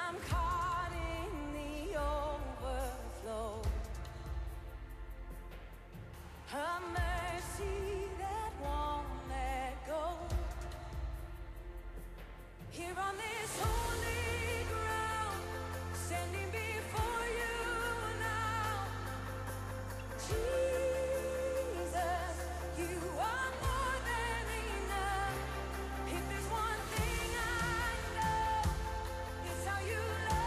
I'm caught in the overflow. A mercy that won't let go. Here on this holy ground, standing before you now. Jesus, you are more than enough. If there's one thing I know, it's how you love.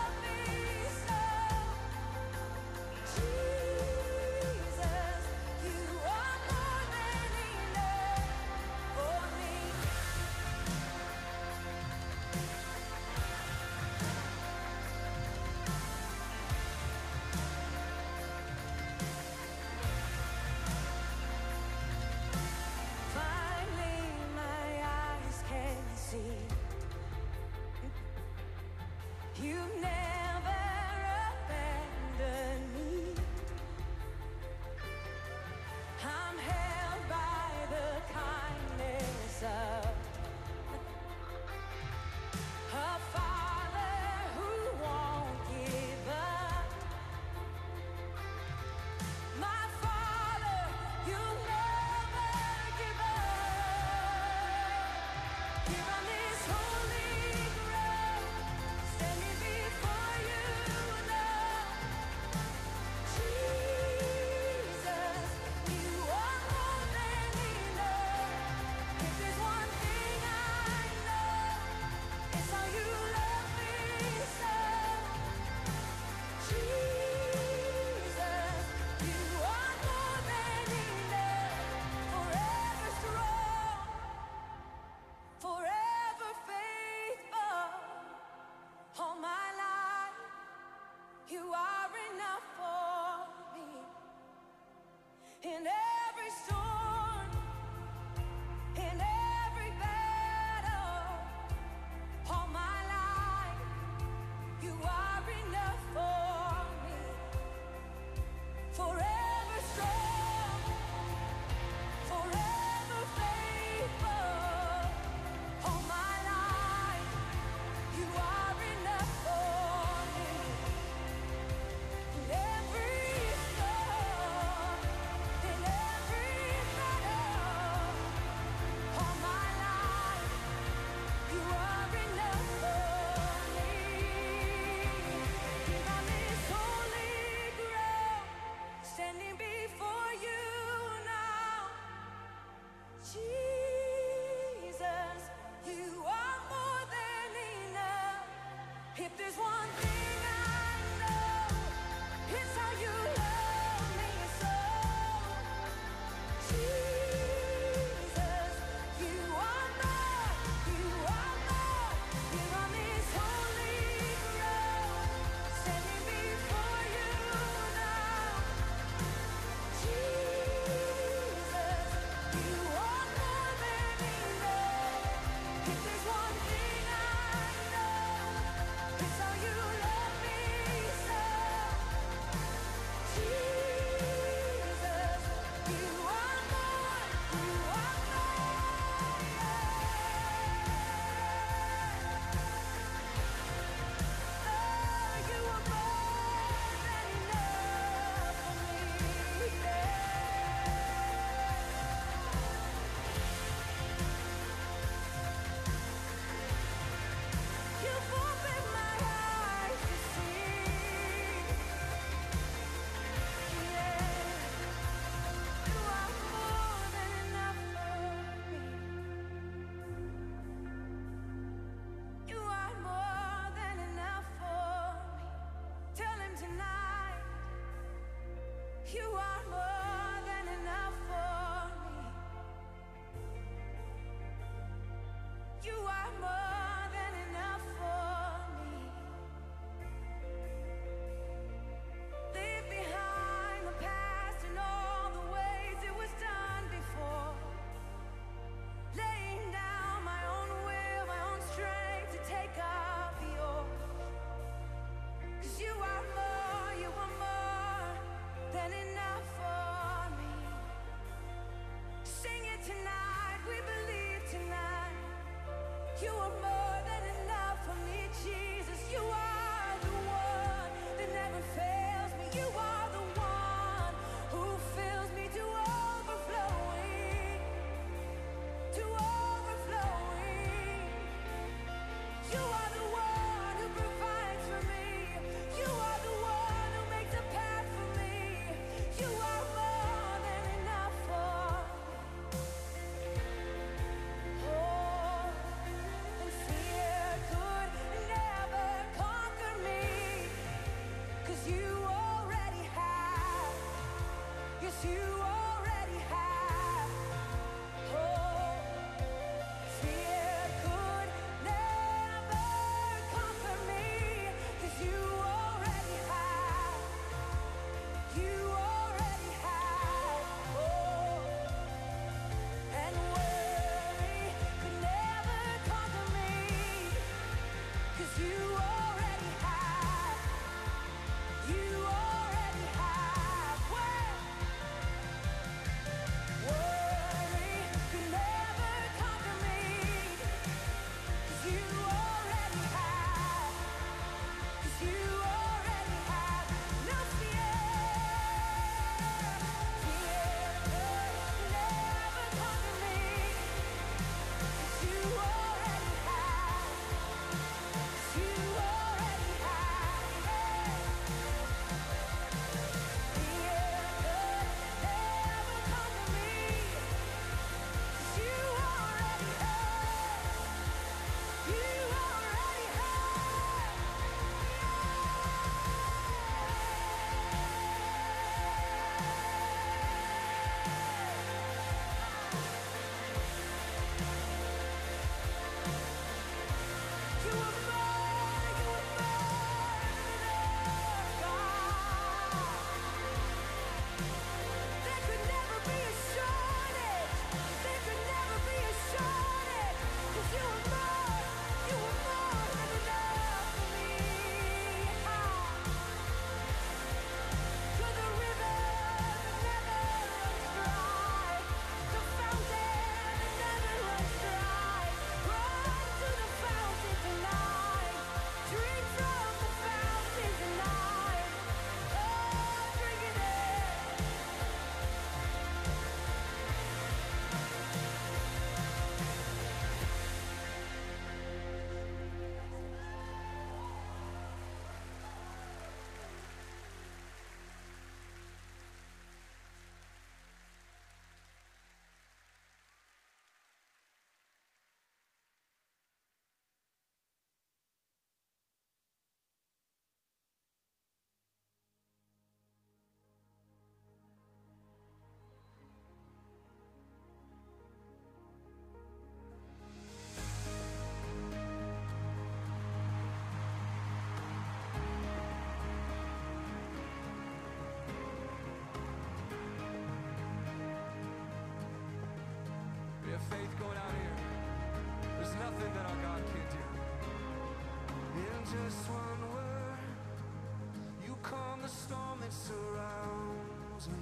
nothing that our God can't do. In just one word, you calm the storm that surrounds me.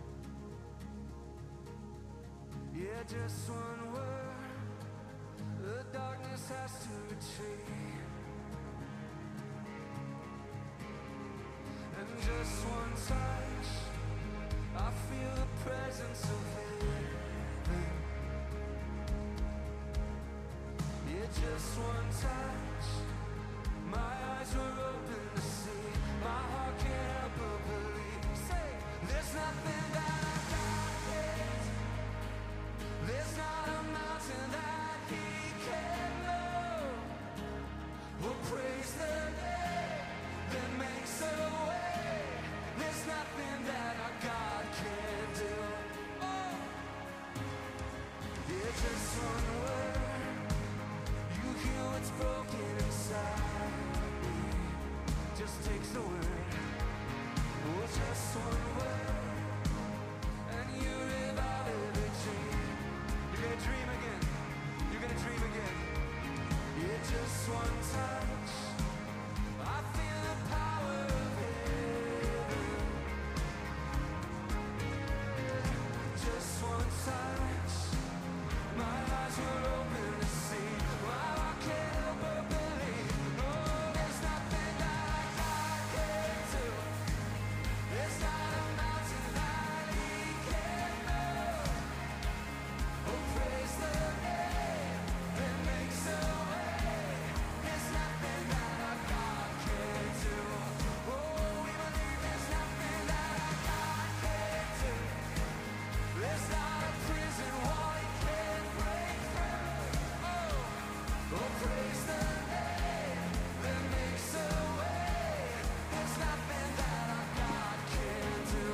Yeah, just one word, the darkness has to retreat. And just one touch, I feel the presence of heaven. Yeah, just one touch, my eyes were open to see. My heart can't help but believe. Say, there's nothing that I can't. There's not a mountain that He can't move. We'll praise the name that makes a way. There's nothing that our God can't do. Oh, yeah, just one word, you heal what's broken inside me. Just takes a word, oh, just one word, and you revive every dream. You're gonna dream again. You're gonna dream again. Yeah, just one touch, I feel the power of heaven. Just one touch, my eyes were open to see. My heart can't help but believe. Oh, there's nothing that God can't do. There's not a mountain that He can't move. Oh, praise the name that makes a way. There's nothing that our God can't do. Oh, we believe there's nothing that our God can't do. There's not a prison wall He can't break through. Oh, praise the name that makes a way. There's nothing that our God can't do.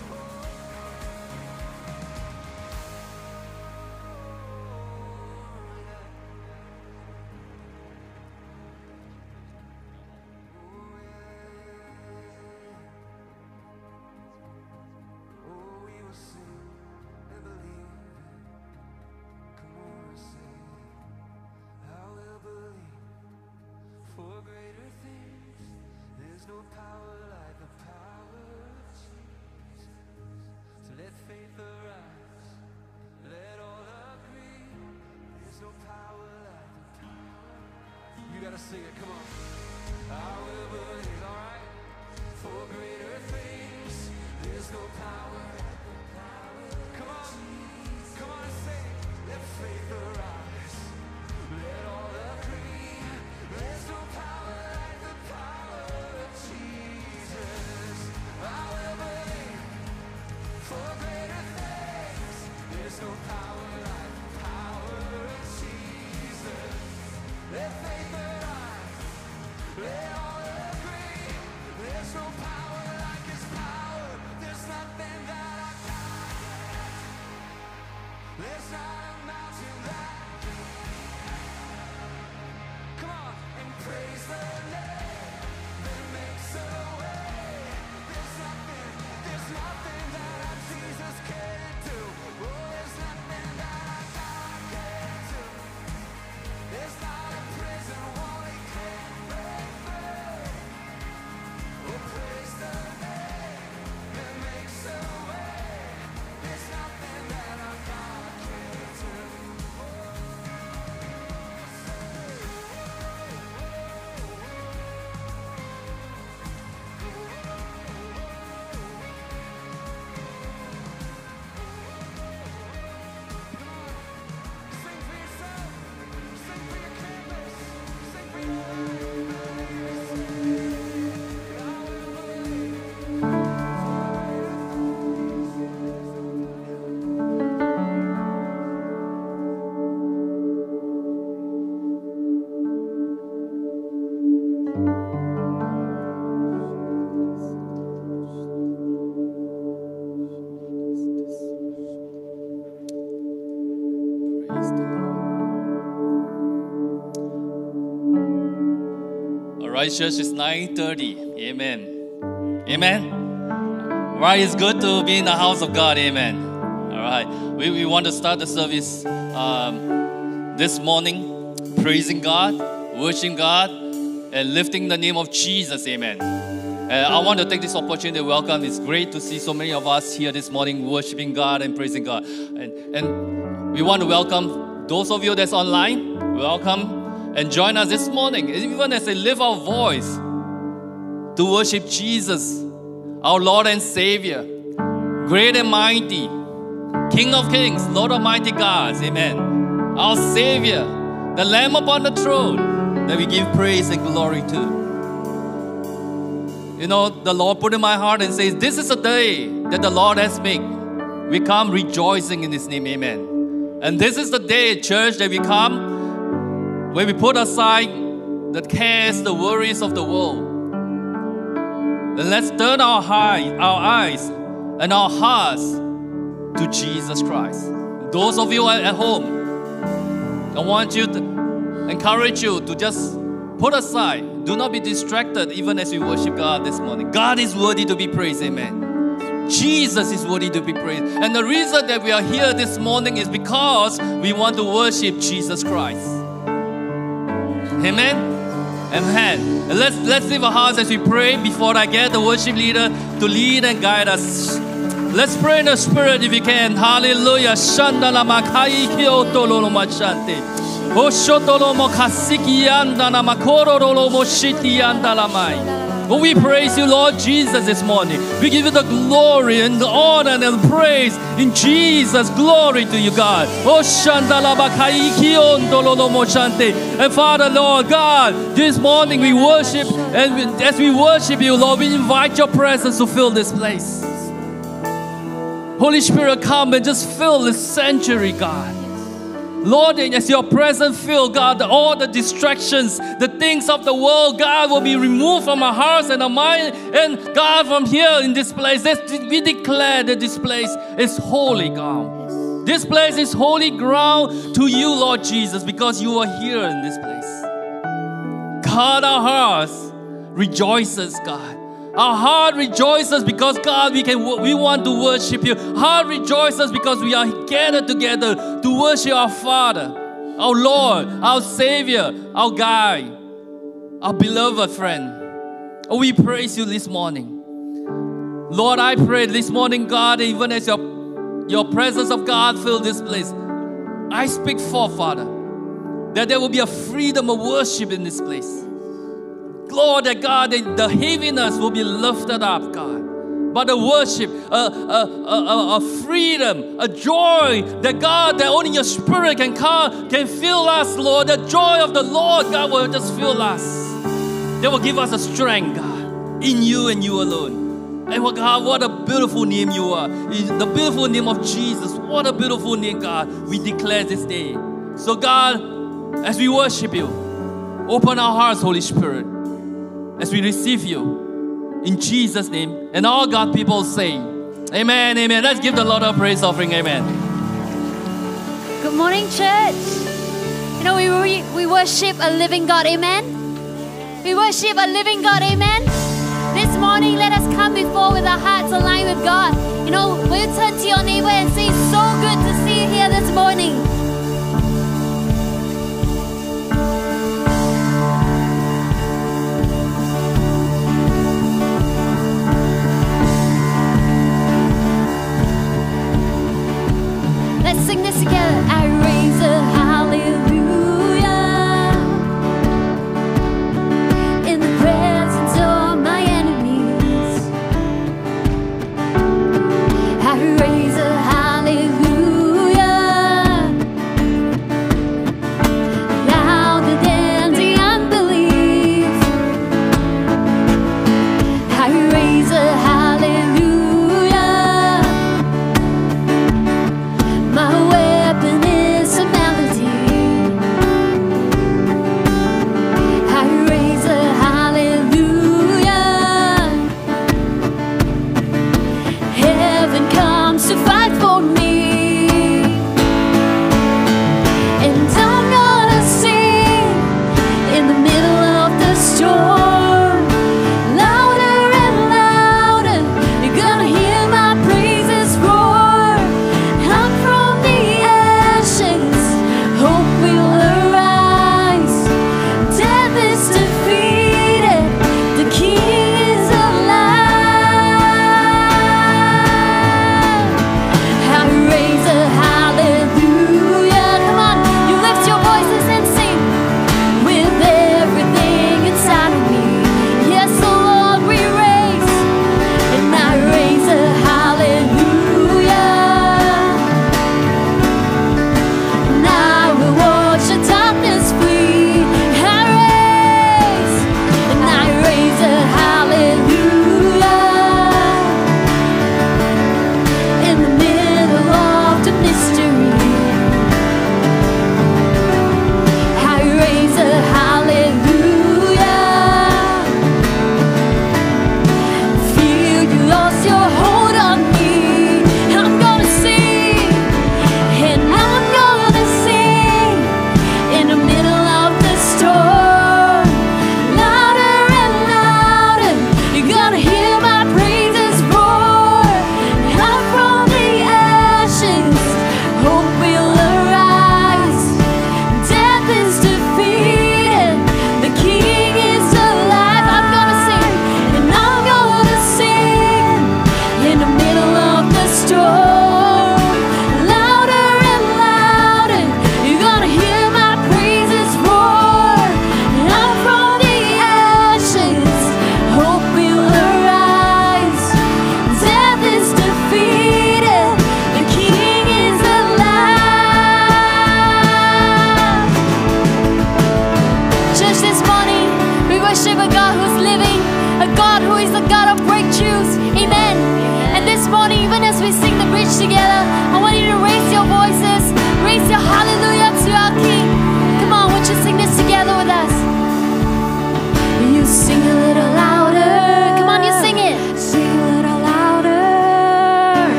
Oh, we will sing and believe it. Come on, sing. I will believe for greater things. There's no power like the power of Jesus. So let faith arise. Let all agree. There's no power like the power. You gotta sing it. Come on. I will believe. All right. For greater things. There's no power like the power. Come on. Come on and sing. Let faith arise. Let all agree. There's no power like the power of Jesus. I will believe for greater things. There's no power like the power of Jesus. Let faith arise. Let all agree. There's no power like His power. There's nothing that I can't. There's not a mountain that. Come on and praise the name that makes a way. There's nothing that our Jesus can't do. Oh, there's nothing that our God can't do. There's not a prison wall He can't break through. Oh, praise the name that makes a way. There's nothing that our God can't do. Sing for yourself. Sing for your campus. Sing for your All right, church, it's 9:30. Amen. Amen. All right, it's good to be in the house of God. Amen. All right, we want to start the service this morning praising God, worshiping God, and lifting the name of Jesus. Amen. I want to take this opportunity to welcome. It's great to see so many of us here this morning worshiping God and praising God. And we want to welcome those of you that's online. Welcome and join us this morning, even as they lift our voice to worship Jesus, our Lord and Savior, great and mighty, King of kings, Lord of mighty gods. Amen. Our Savior, the Lamb upon the throne that we give praise and glory to. You know, the Lord put in my heart and says, this is a day that the Lord has made. We come rejoicing in His name. Amen. And this is the day, church, that we come where we put aside the cares, the worries of the world. And let's turn our eyes and our hearts to Jesus Christ. Those of you at home, I want you to encourage you to just put aside. Do not be distracted even as we worship God this morning. God is worthy to be praised. Amen. Jesus is worthy to be praised. And the reason that we are here this morning is because we want to worship Jesus Christ. Amen. Amen. And let's lift our hearts as we pray before I get the worship leader to lead and guide us. Let's pray in the Spirit if you can. Hallelujah. Shandala makai kiotolo machante. Oh, we praise you, Lord Jesus, this morning. We give you the glory and the honor and the praise in Jesus. Glory to you, God. And Father, Lord God, this morning we worship, and as we worship you, Lord, we invite your presence to fill this place. Holy Spirit, come and just fill this sanctuary, God. Lord, as your presence fill, God, all the distractions, the things of the world, God, will be removed from our hearts and our mind. And God, from here in this place, we declare that this place is holy ground. This place is holy ground to you, Lord Jesus, because you are here in this place. God, our hearts rejoices, God. Our heart rejoices because, God, we want to worship you. Heart rejoices because we are gathered together to worship our Father, our Lord, our Savior, our guide, our beloved friend. Oh, we praise you this morning. Lord, I pray this morning, God, even as your presence of God fill this place, I speak forth, Father, that there will be a freedom of worship in this place. Lord, that God, the heaviness will be lifted up, God. But the worship, a freedom, a joy, that God, that only your Spirit can come, can fill us, Lord. The joy of the Lord, God, will just fill us. That will give us a strength, God, in you and you alone. And God, what a beautiful name you are. The beautiful name of Jesus. What a beautiful name, God, we declare this day. So, God, as we worship you, open our hearts, Holy Spirit, as we receive you in Jesus' name. And all God people say, amen, amen. Let's give the Lord a praise offering, amen. Good morning, church. You know, we worship a living God, amen. We worship a living God, amen. This morning, let us come before with our hearts aligned with God. You know, will you turn to your neighbor and say, so good to see you here this morning. Let's sing this together. I raise a hallelujah in the presence of my enemies. I raise a hallelujah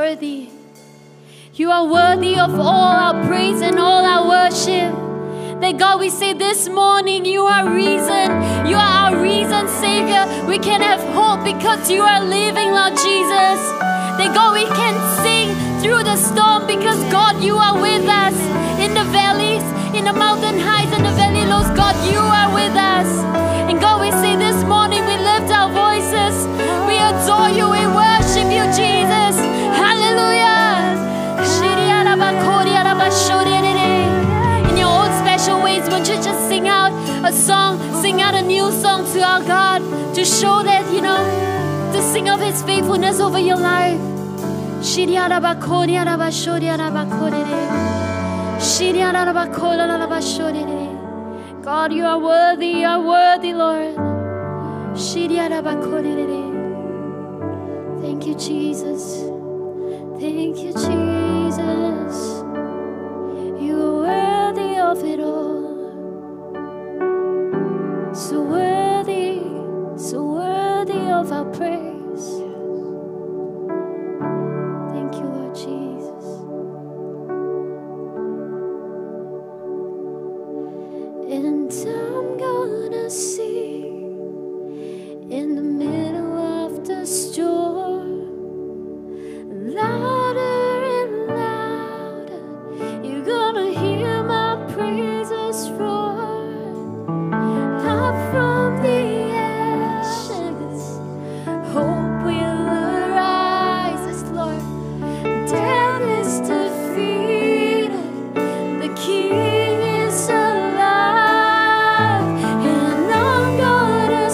worthy. You are worthy of all our praise and all our worship. That God, we say this morning, you are reason. You are our reason, Savior. We can have hope because you are living, Lord Jesus. That God, we can sing through the storm because God, you are with us. In the valleys, in the mountain heights, and the valley lows, God, you are with us. And God, we say this morning, we lift our voices. We adore you, we worship you, Jesus. Hallelujah. In your own special ways, won't you just sing out a song, sing out a new song to our God to show that, to sing of His faithfulness over your life. God, you are worthy, Lord. Thank you, Jesus. Thank you, Jesus. You are worthy of it all. So worthy of our praise. Thank you, Lord Jesus. And I'm gonna sing in the middle of the storm, louder and louder. You're gonna hear my praises roar. Up from the ashes, hope will arise. Yes, Lord. Death is defeated, the King is alive, and I'm gonna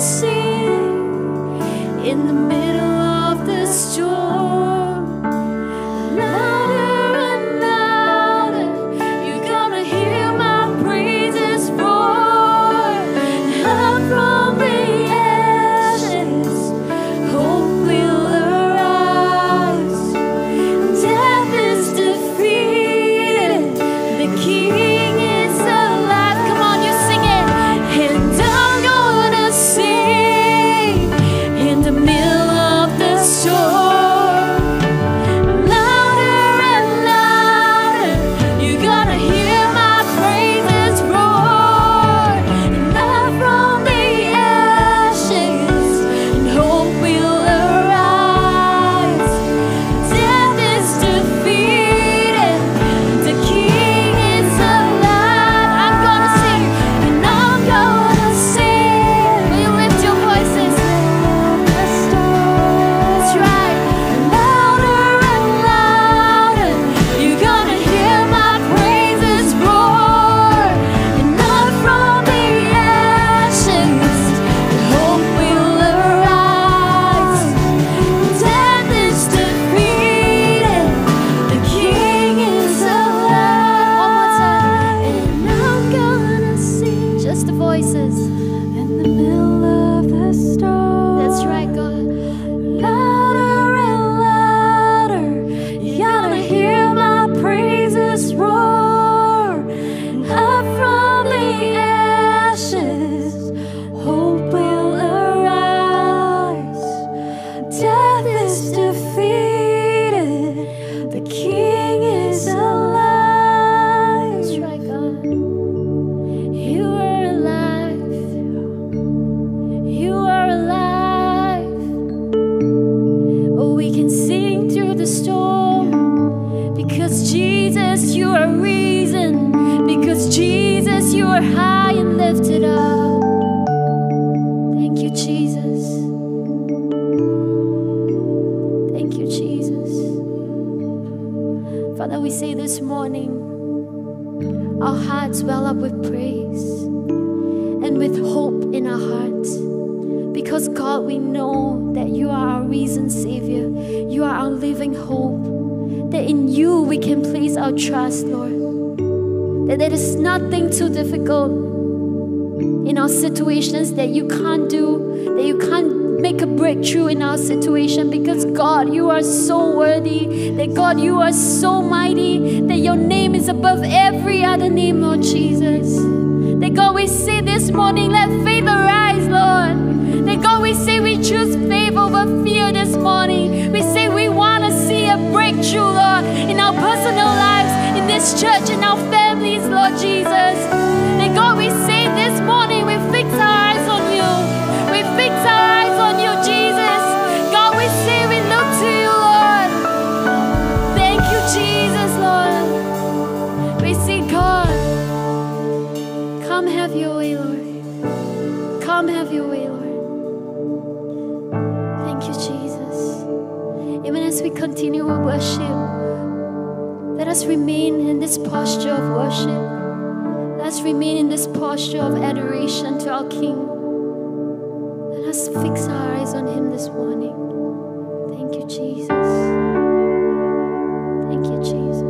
sing in the middle of the storm, louder and louder. You're gonna hear my praises roar. Up from the ashes, hope will arise. Death is defeated, the King is alive. Come on, you sing it. And I'm gonna sing in the middle of the storm, louder and louder. You're gonna hear my praises roar. And up from the ashes, and hope will arise. Death is defeated, the King is alive. I'm gonna sing, and I'm gonna sing. Will you lift your voices? That's right. Louder and louder. You're gonna hear my praises roar. And up from the ashes, hope will arise. Death is defeated, the King is alive. One more time. And I'm gonna sing. Just the voices. In the middle of the storm. That's right, God. Louder and louder. You're gonna hear my praises roar. Up from the ashes, hope will arise. Death is defeated, the King is alive. That's right, God. You are alive. You are alive. Oh, we can sing through the storm because Jesus, you are reason. Because Jesus, you are high and lifted up. Thank you, Jesus. Thank you, Jesus. Father, we say this morning, our hearts well up with praise and with hope in our hearts. Because God, we know that you are our reason, Savior. You are our living hope. That in you we can place our trust, Lord. That there is nothing too difficult in our situations that you can't do, that you can't make a breakthrough in our situation. Because God, you are so worthy. That God, you are so mighty. That your name is above every other name, Lord Jesus. That God, we say this morning, let faith arise, Lord. That God, we say we choose faith over fear this morning. We say we want to see a breakthrough church and our families, Lord Jesus. And God, we say this morning, we fix our eyes on you. We fix our eyes on you, Jesus. God, we say we look to you, Lord. Thank you, Jesus, Lord. We say, God, come have your way, Lord. Come have your way, Lord. Thank you, Jesus. Even as we continue our worship, let us remain in this posture of worship. Let us remain in this posture of adoration to our King. Let us fix our eyes on Him this morning. Thank you, Jesus. Thank you, Jesus.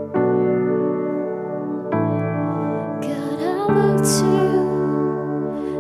God, I look to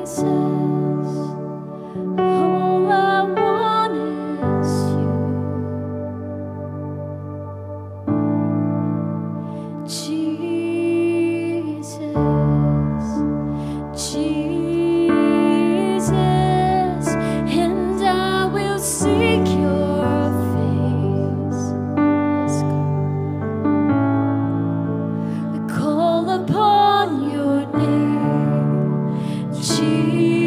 all I want is you. Jesus, and I will seek your face. Yes, God. We call upon your name, Jesus.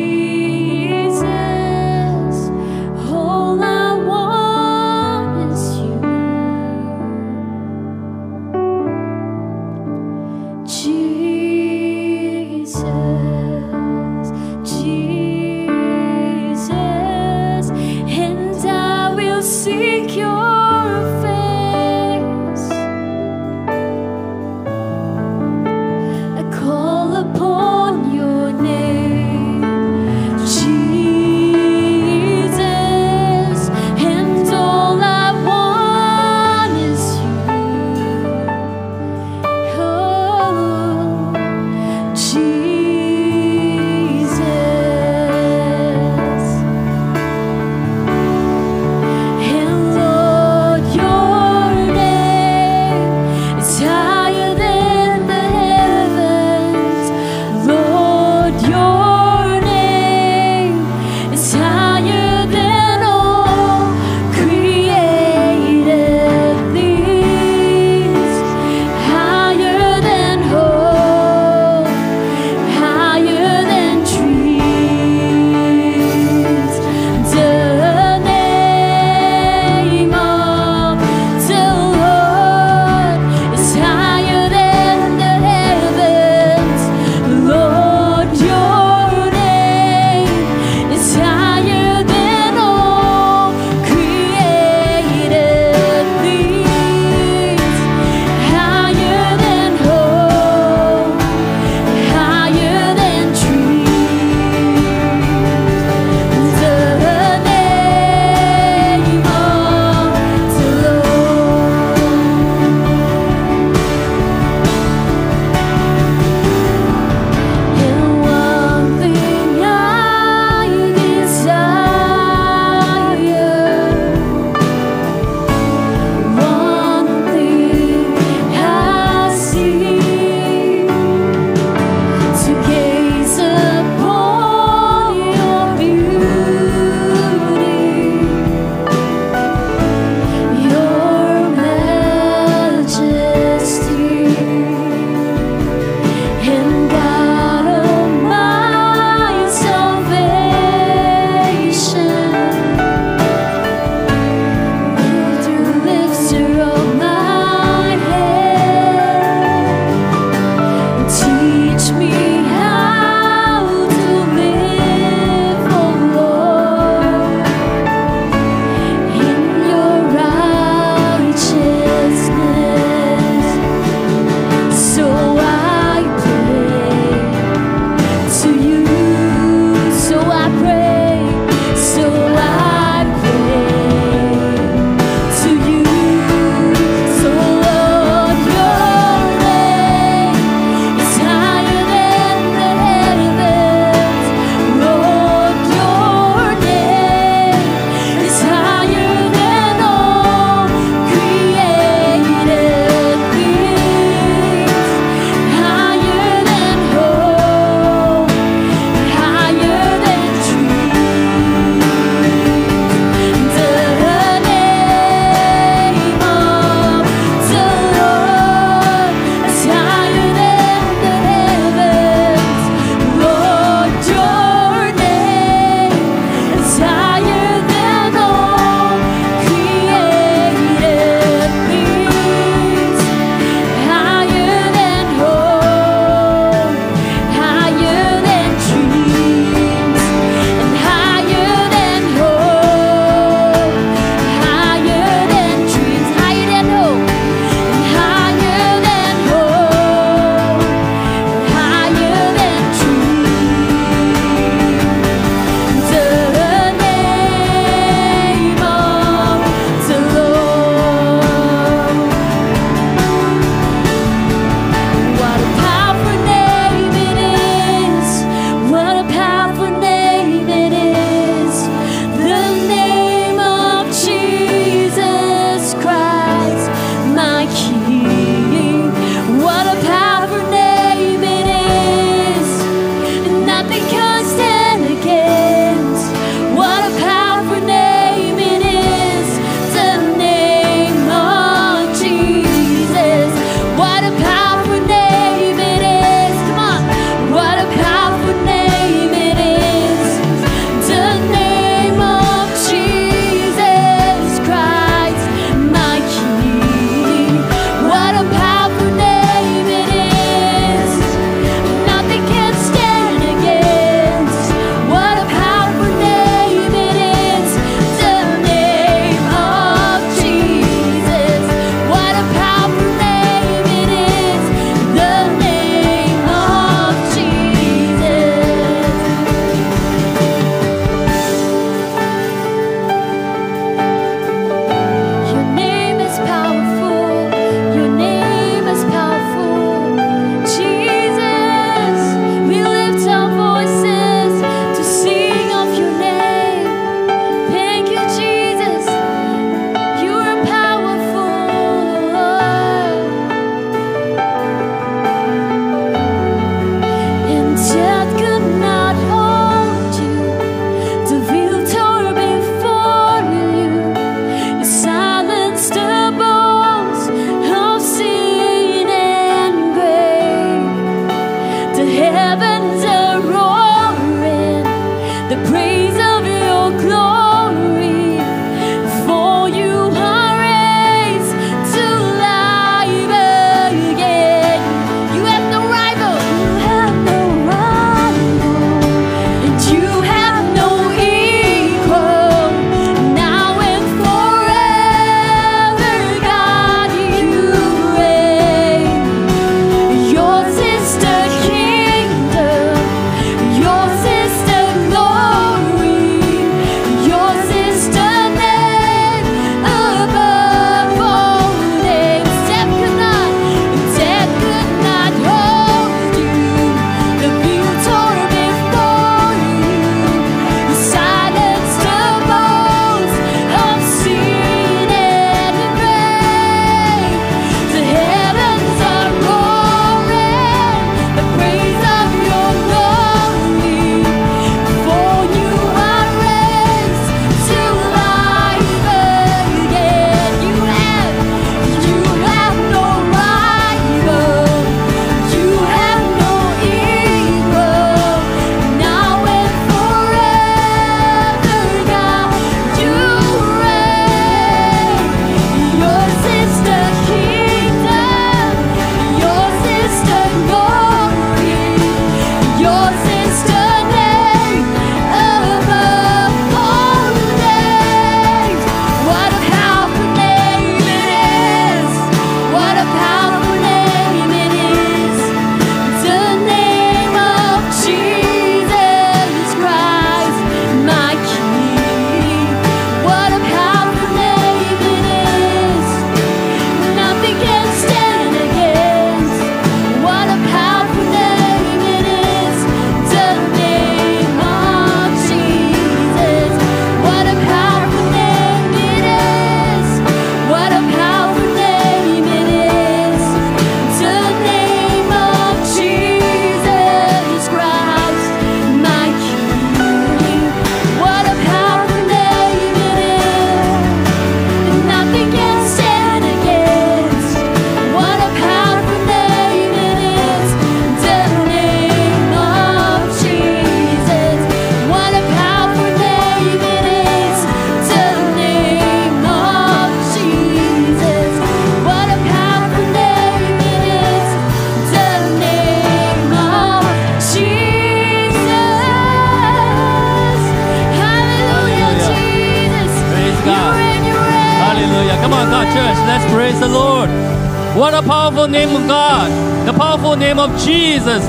let's praise the Lord. What a powerful name of God. The powerful name of Jesus.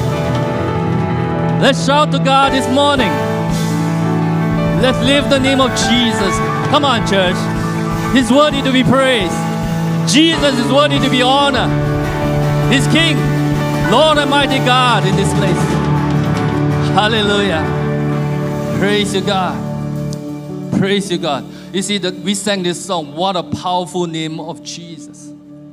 Let's shout to God this morning. Let's lift the name of Jesus. Come on, church. He's worthy to be praised. Jesus is worthy to be honored. He's King, Lord Almighty God in this place. Hallelujah. Praise you, God. Praise you, God. You see, that we sang this song, what a powerful name of Jesus.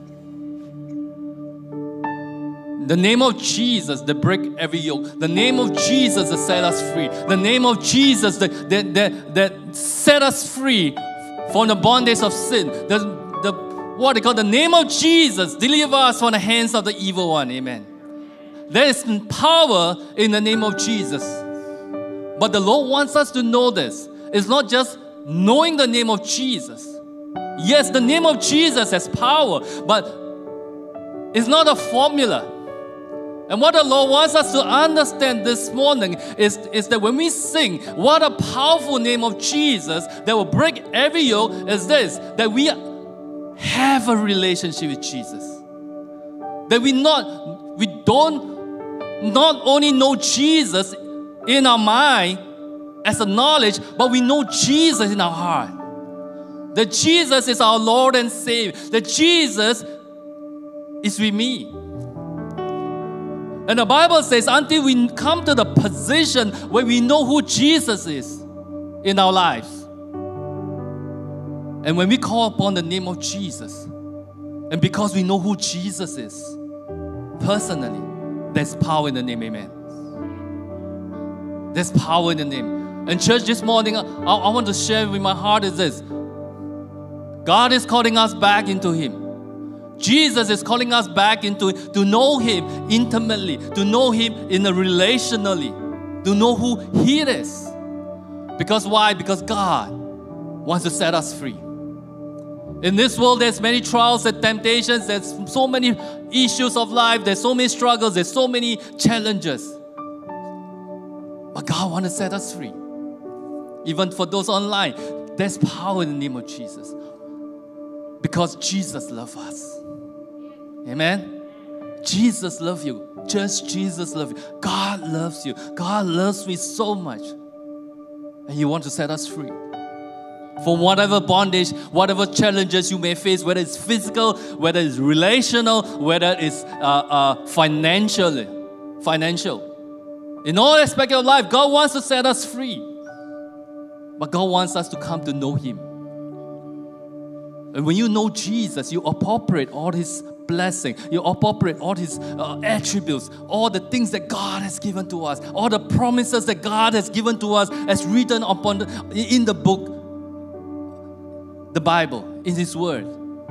The name of Jesus that break every yoke. The name of Jesus that set us free. The name of Jesus that set us free from the bondage of sin. What they call the name of Jesus deliver us from the hands of the evil one. Amen. There is power in the name of Jesus. But the Lord wants us to know this. It's not just knowing the name of Jesus. Yes, the name of Jesus has power, but it's not a formula. And what the Lord wants us to understand this morning is that when we sing, what a powerful name of Jesus that will break every yoke is this, that we have a relationship with Jesus. That we don't not only know Jesus in our mind as a knowledge, but we know Jesus in our heart. That Jesus is our Lord and Savior. That Jesus is with me. And the Bible says until we come to the position where we know who Jesus is in our lives. And when we call upon the name of Jesus, and because we know who Jesus is, personally, there's power in the name, amen. There's power in the name. And church, this morning, I want to share with my heart is this. God is calling us back into Him. Jesus is calling us back to know Him intimately, to know Him relationally, to know who He is. Because why? Because God wants to set us free. In this world, there's many trials and temptations. There's so many issues of life. There's so many struggles. There's so many challenges. But God wants to set us free. Even for those online, there's power in the name of Jesus. Because Jesus loves us. Amen? Jesus loves you. Just Jesus loves you. God loves you. God loves me so much. And He wants to set us free. From whatever bondage, whatever challenges you may face, whether it's physical, whether it's relational, whether it's financial. In all aspects of life, God wants to set us free. But God wants us to come to know Him. And when you know Jesus, you appropriate all His blessing. You appropriate all His attributes, all the things that God has given to us, all the promises that God has given to us as written in the book, the Bible, in His Word.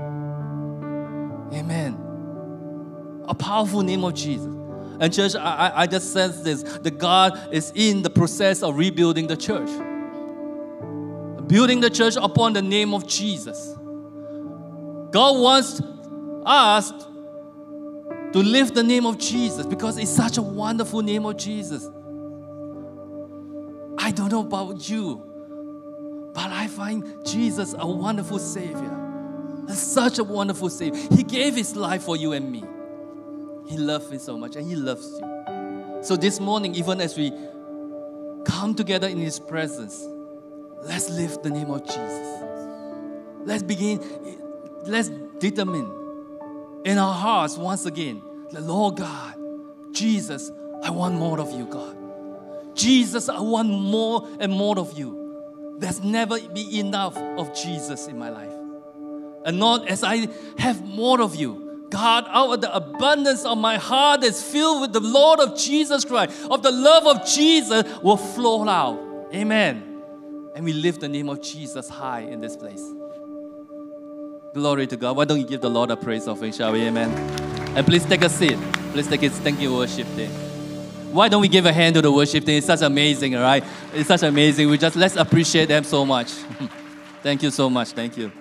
Amen. A powerful name of Jesus. And church, I just sense this, that God is in the process of rebuilding the church. Building the church upon the name of Jesus. God wants us to lift the name of Jesus because it's such a wonderful name of Jesus. I don't know about you, but I find Jesus a wonderful Savior. Such a wonderful Savior. He gave His life for you and me. He loved me so much and He loves you. So this morning, even as we come together in His presence, let's lift the name of Jesus. Let's determine in our hearts once again, the Lord God, Jesus, I want more of you, God. Jesus, I want more and more of you. There's never be enough of Jesus in my life. And not as I have more of you, God, out of the abundance of my heart that's filled with the Lord of Jesus Christ, of the love of Jesus will flow out. Amen. And we lift the name of Jesus high in this place. Glory to God. Why don't you give the Lord a praise offering, shall we? Amen. And please take a seat. Please take a thank you worship team. Why don't we give a hand to the worship team? It's such amazing, all right? It's such amazing. Let's appreciate them so much. Thank you so much. Thank you.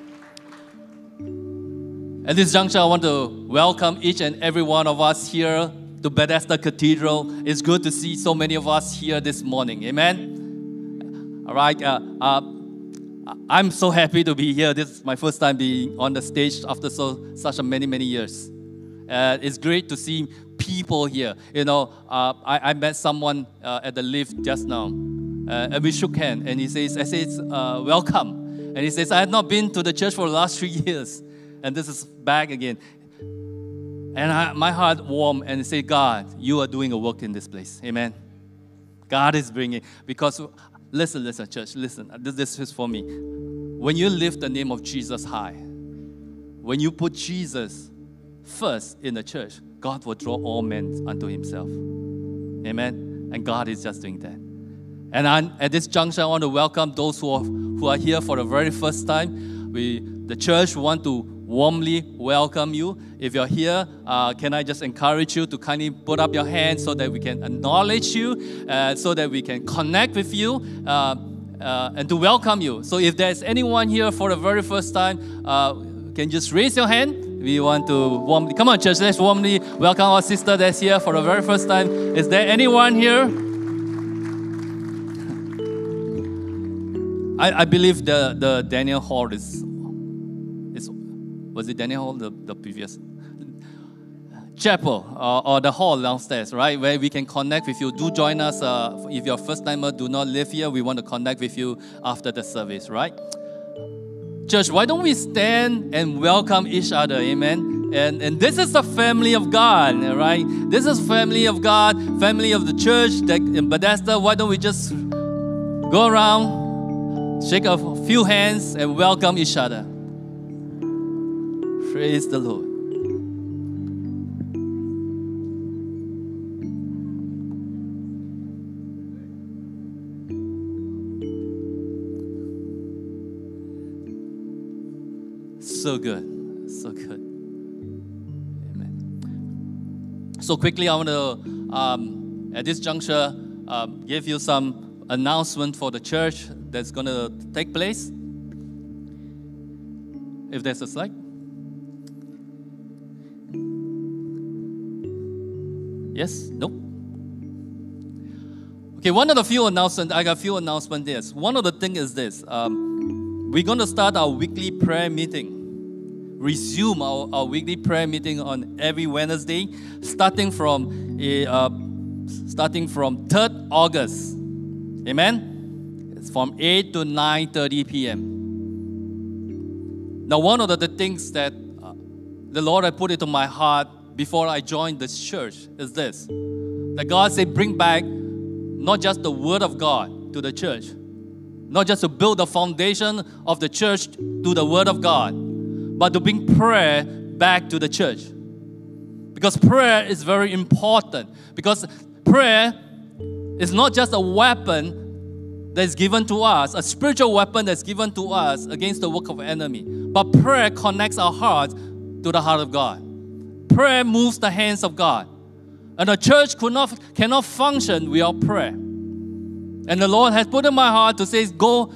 At this juncture, I want to welcome each and every one of us here to Bethesda Cathedral. It's good to see so many of us here this morning. Amen. All right. I'm so happy to be here. This is my first time being on the stage after such a many years. It's great to see people here. You know, I met someone at the lift just now, and we shook hands. And he says, "I said, welcome." And he says, "I have not been to the church for the last 3 years, and this is back again." And my heart warmed and say, "God, you are doing a work in this place." Amen. God is bringing, because listen, church, listen. This is for me. When you lift the name of Jesus high, when you put Jesus first in the church, God will draw all men unto Himself. Amen. And God is just doing that. And at this juncture, I want to welcome those who are here for the very first time. The church want to warmly welcome you. If you're here, can I just encourage you to kindly put up your hands so that we can acknowledge you, so that we can connect with you, and to welcome you. So if there's anyone here for the very first time, can just raise your hand. We want to warmly, come on church, let's warmly welcome our sister that's here for the very first time. Is there anyone here? I believe the Daniel Hall was it Daniel Hall, the previous chapel or the hall downstairs, right? Where we can connect with you. Do join us. If you're a first timer, do not live here. We want to connect with you after the service, right? Church, why don't we stand and welcome each other, amen? And this is the family of God, right? This is family of God, family of the church that in Bethesda. Why don't we just go around, shake a few hands, and welcome each other? Praise the Lord. So good. So good. Amen. So quickly, I want to, at this juncture, give you some announcement for the church that's going to take place. If there's a slide. Yes? No? Okay, one of the few announcements, I got a few announcements there. One of the things is this. We're going to start our weekly prayer meeting. Resume our weekly prayer meeting on every Wednesday, starting from 3rd August. Amen? It's from 8 to 9:30 p.m. Now, one of the things that the Lord had put into my heart before I joined this church is this. That God said, bring back not just the Word of God to the church, not just to build the foundation of the church to the Word of God, but to bring prayer back to the church. Because prayer is very important. Because prayer is not just a weapon that is given to us, a spiritual weapon that's given to us against the work of the enemy. But prayer connects our hearts to the heart of God. Prayer moves the hands of God. And the church cannot function without prayer. And the Lord has put in my heart to say, go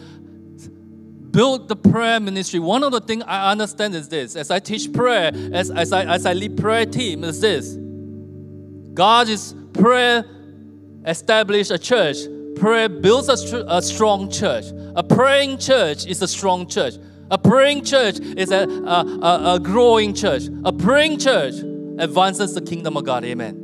build the prayer ministry. One of the things I understand is this. As I teach prayer, as I lead prayer team, is this. God is prayer establish a church. Prayer builds a strong church. A praying church is a strong church. A praying church is a growing church. A praying church advances the kingdom of God. Amen.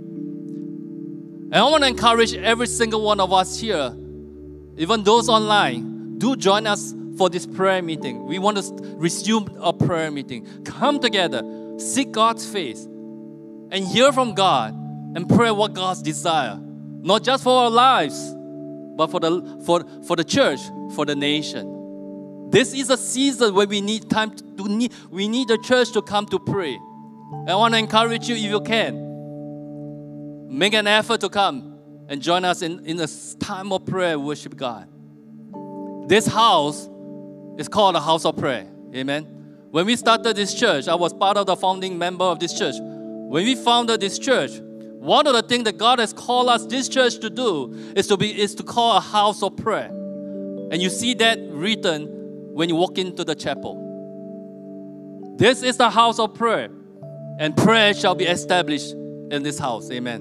And I want to encourage every single one of us here, even those online, do join us for this prayer meeting. We want to resume a prayer meeting. Come together, seek God's face, and hear from God and pray what God's desire. Not just for our lives, but for the church, for the nation. This is a season where we need we need the church to come to pray. I want to encourage you, if you can, make an effort to come and join us in a time of prayer, worship God. This house is called a house of prayer. Amen. When we started this church, I was part of the founding member of this church. When we founded this church, one of the things that God has called us, this church, to do is to call a house of prayer. And you see that written when you walk into the chapel. This is the house of prayer, and prayer shall be established in this house. Amen.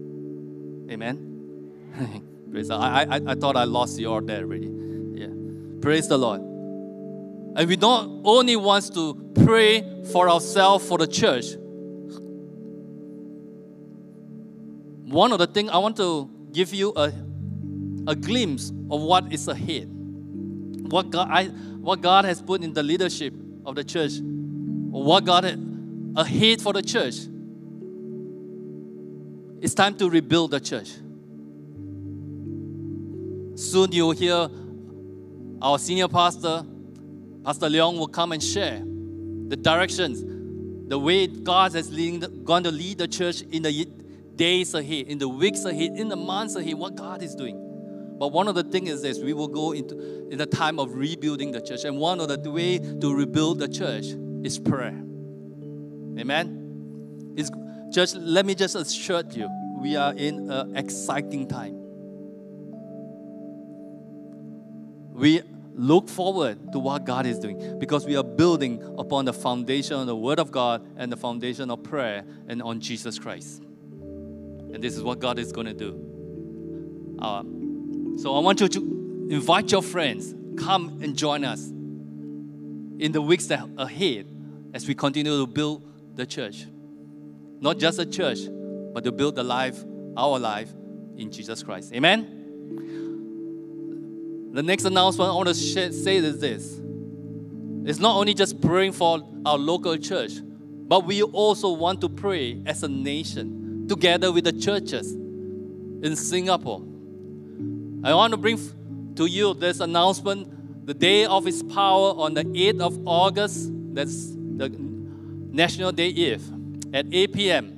Amen. Praise God. I thought I lost you all there already. Yeah. Praise the Lord. And we not only want to pray for ourselves, for the church. One of the things I want to give you a glimpse of what is ahead. What God has put in the leadership of the church. What God had ahead for the church. It's time to rebuild the church. Soon you'll hear our senior pastor, Pastor Leong, will come and share the directions, the way God is going to lead the church in the days ahead, in the weeks ahead, in the months ahead, what God is doing. But one of the things is this, we will go in the time of rebuilding the church. And one of the way to rebuild the church is prayer. Amen? Church, let me just assure you, we are in an exciting time. We look forward to what God is doing because we are building upon the foundation of the Word of God and the foundation of prayer and on Jesus Christ. And this is what God is going to do. So I want you to invite your friends. Come and join us in the weeks that are ahead as we continue to build the church. Not just a church, but to build our life in Jesus Christ. Amen? The next announcement I want to say is this. It's not only just praying for our local church, but we also want to pray as a nation together with the churches in Singapore. I want to bring to you this announcement, the Day of His Power on the 8th of August. That's the National Day Eve at 8 p.m.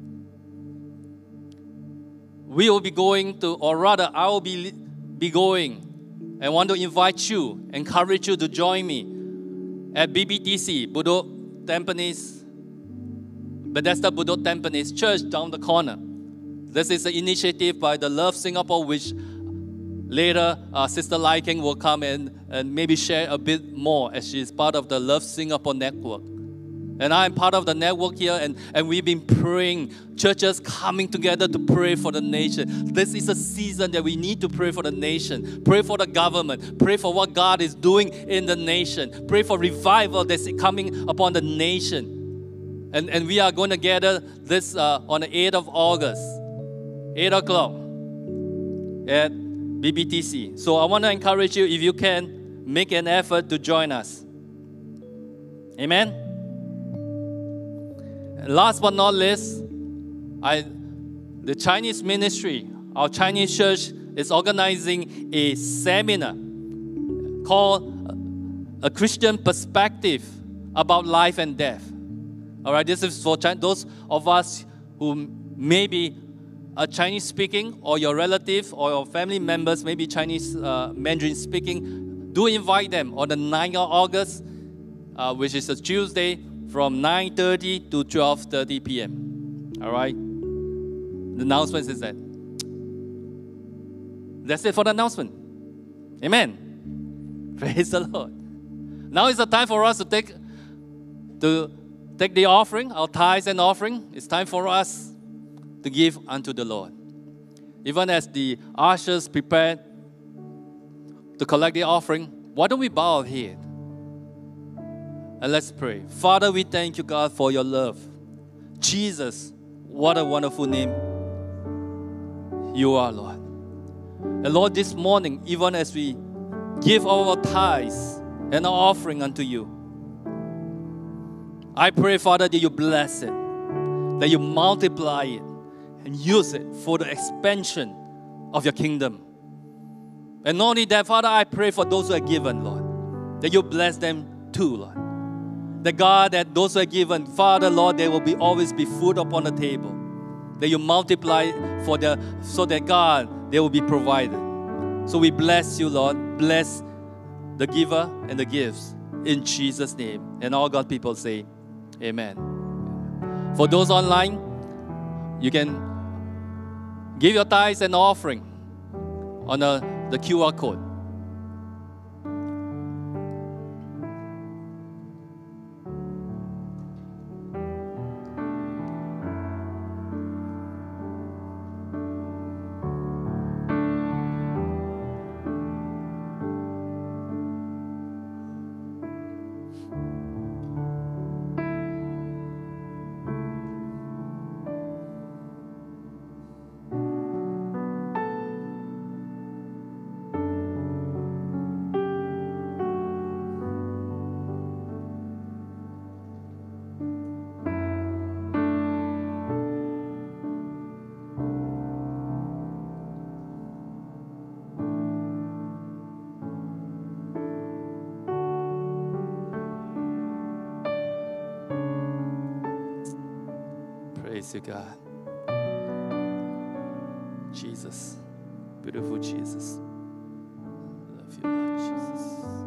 We will be going to, or rather I will be going. I want to invite you, encourage you to join me at BBTC, Budok Tampines, Bethesda Budok Tampines Church down the corner. This is an initiative by the Love Singapore, which later Sister Lai Kheng will come in and maybe share a bit more as she is part of the Love Singapore network. And I'm part of the network here, and we've been praying, churches coming together to pray for the nation. This is a season that we need to pray for the nation, pray for the government, pray for what God is doing in the nation, pray for revival that's coming upon the nation. And we are going to gather this on the 8th of August, 8 o'clock at BBTC. So I want to encourage you, if you can, make an effort to join us. Amen? Last but not least, the Chinese ministry, our Chinese church is organizing a seminar called A Christian Perspective About Life and Death. All right, this is for those of us who maybe are Chinese speaking, or your relative or your family members maybe Chinese Mandarin speaking. Do invite them on the 9th of August, which is a Tuesday, from 9:30 to 12:30 p.m. All right? The announcement is that. That's it for the announcement. Amen. Praise the Lord. Now is the time for us to take the offering, our tithes and offering. It's time for us to give unto the Lord. Even as the ushers prepare to collect the offering, why don't we bow our head? And let's pray. Father, we thank you, God, for your love. Jesus, what a wonderful name you are, Lord. And Lord, this morning, even as we give our tithes and our offering unto you, I pray, Father, that you bless it, that you multiply it and use it for the expansion of your kingdom. And not only that, Father, I pray for those who are given, Lord, that you bless them too, Lord. That God, that those who are given, Father, Lord, there will always be food upon the table. That you multiply so that God, there will be provided. So we bless you, Lord. Bless the giver and the gifts in Jesus' name. And all God people say, amen. For those online, you can give your tithes and offering on the QR code. Praise you, God. Jesus. Beautiful Jesus. Love you, Lord Jesus.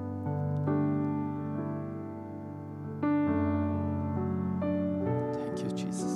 Thank you, Jesus.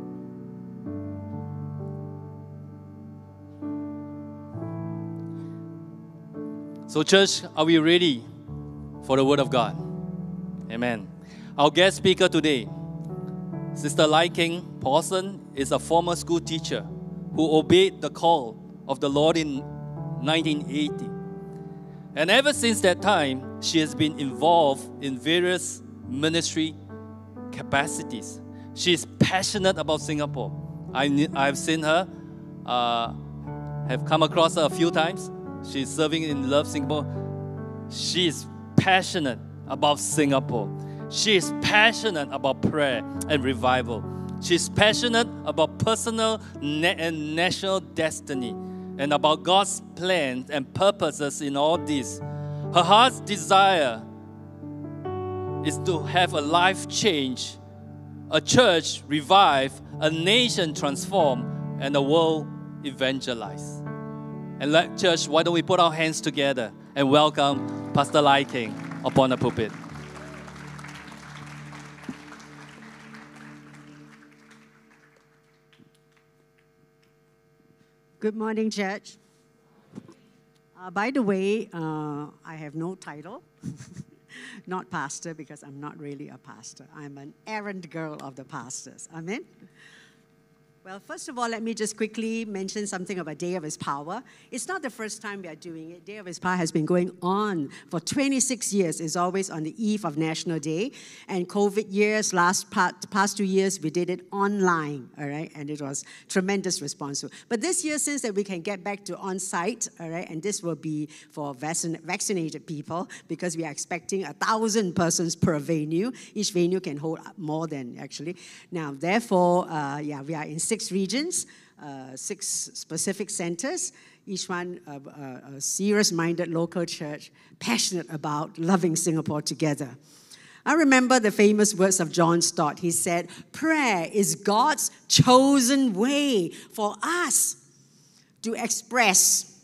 So, church, are we ready for the Word of God? Amen. Our guest speaker today, Sister Kheng, Pousson, is a former school teacher who obeyed the call of the Lord in 1980. And ever since that time, she has been involved in various ministry capacities. She is passionate about Singapore. I've seen her, have come across her a few times. She's serving in Love Singapore. She is passionate about Singapore. She is passionate about prayer and revival. She's passionate about personal and national destiny and about God's plans and purposes in all this. Her heart's desire is to have a life change, a church revive, a nation transform, and a world evangelize. And like church, why don't we put our hands together and welcome Pastor Kheng upon the pulpit. Good morning, church. By the way, I have no title, not pastor, because I'm not really a pastor. I'm an errand girl of the pastors. Amen? Well, first of all, let me just quickly mention something about Day of His Power. It's not the first time we are doing it. Day of His Power has been going on for 26 years. It's always on the eve of National Day. And COVID years, past 2 years, we did it online, all right? And it was tremendous response. But this year, since that we can get back to on-site, all right, and this will be for vaccinated people because we are expecting 1,000 persons per venue. Each venue can hold more than, actually. Now, therefore, we are in 6 regions, 6 specific centers, each one a serious-minded local church, passionate about loving Singapore together. I remember the famous words of John Stott. He said, prayer is God's chosen way for us to express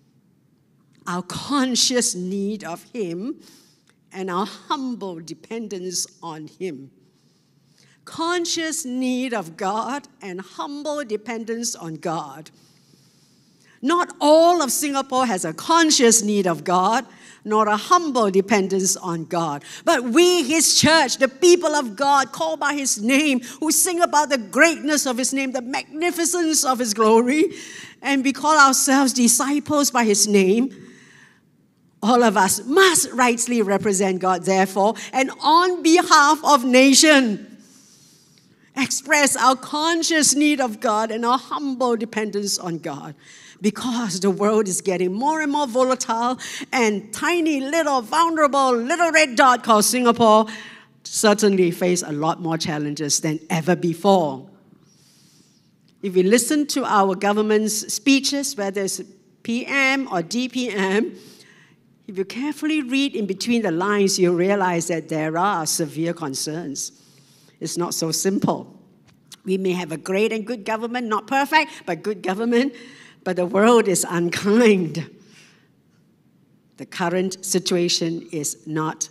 our conscious need of Him and our humble dependence on Him. Conscious need of God and humble dependence on God. Not all of Singapore has a conscious need of God, nor a humble dependence on God. But we, His church, the people of God, called by His name, who sing about the greatness of His name, the magnificence of His glory, and we call ourselves disciples by His name, all of us must rightly represent God, therefore, and on behalf of nation, express our conscious need of God and our humble dependence on God. Because the world is getting more and more volatile, and tiny, little, vulnerable, little red dot called Singapore certainly face a lot more challenges than ever before. If we listen to our government's speeches, whether it's PM or DPM, if you carefully read in between the lines, you'll realize that there are severe concerns. It's not so simple. We may have a great and good government, not perfect, but good government, but the world is unkind. The current situation is not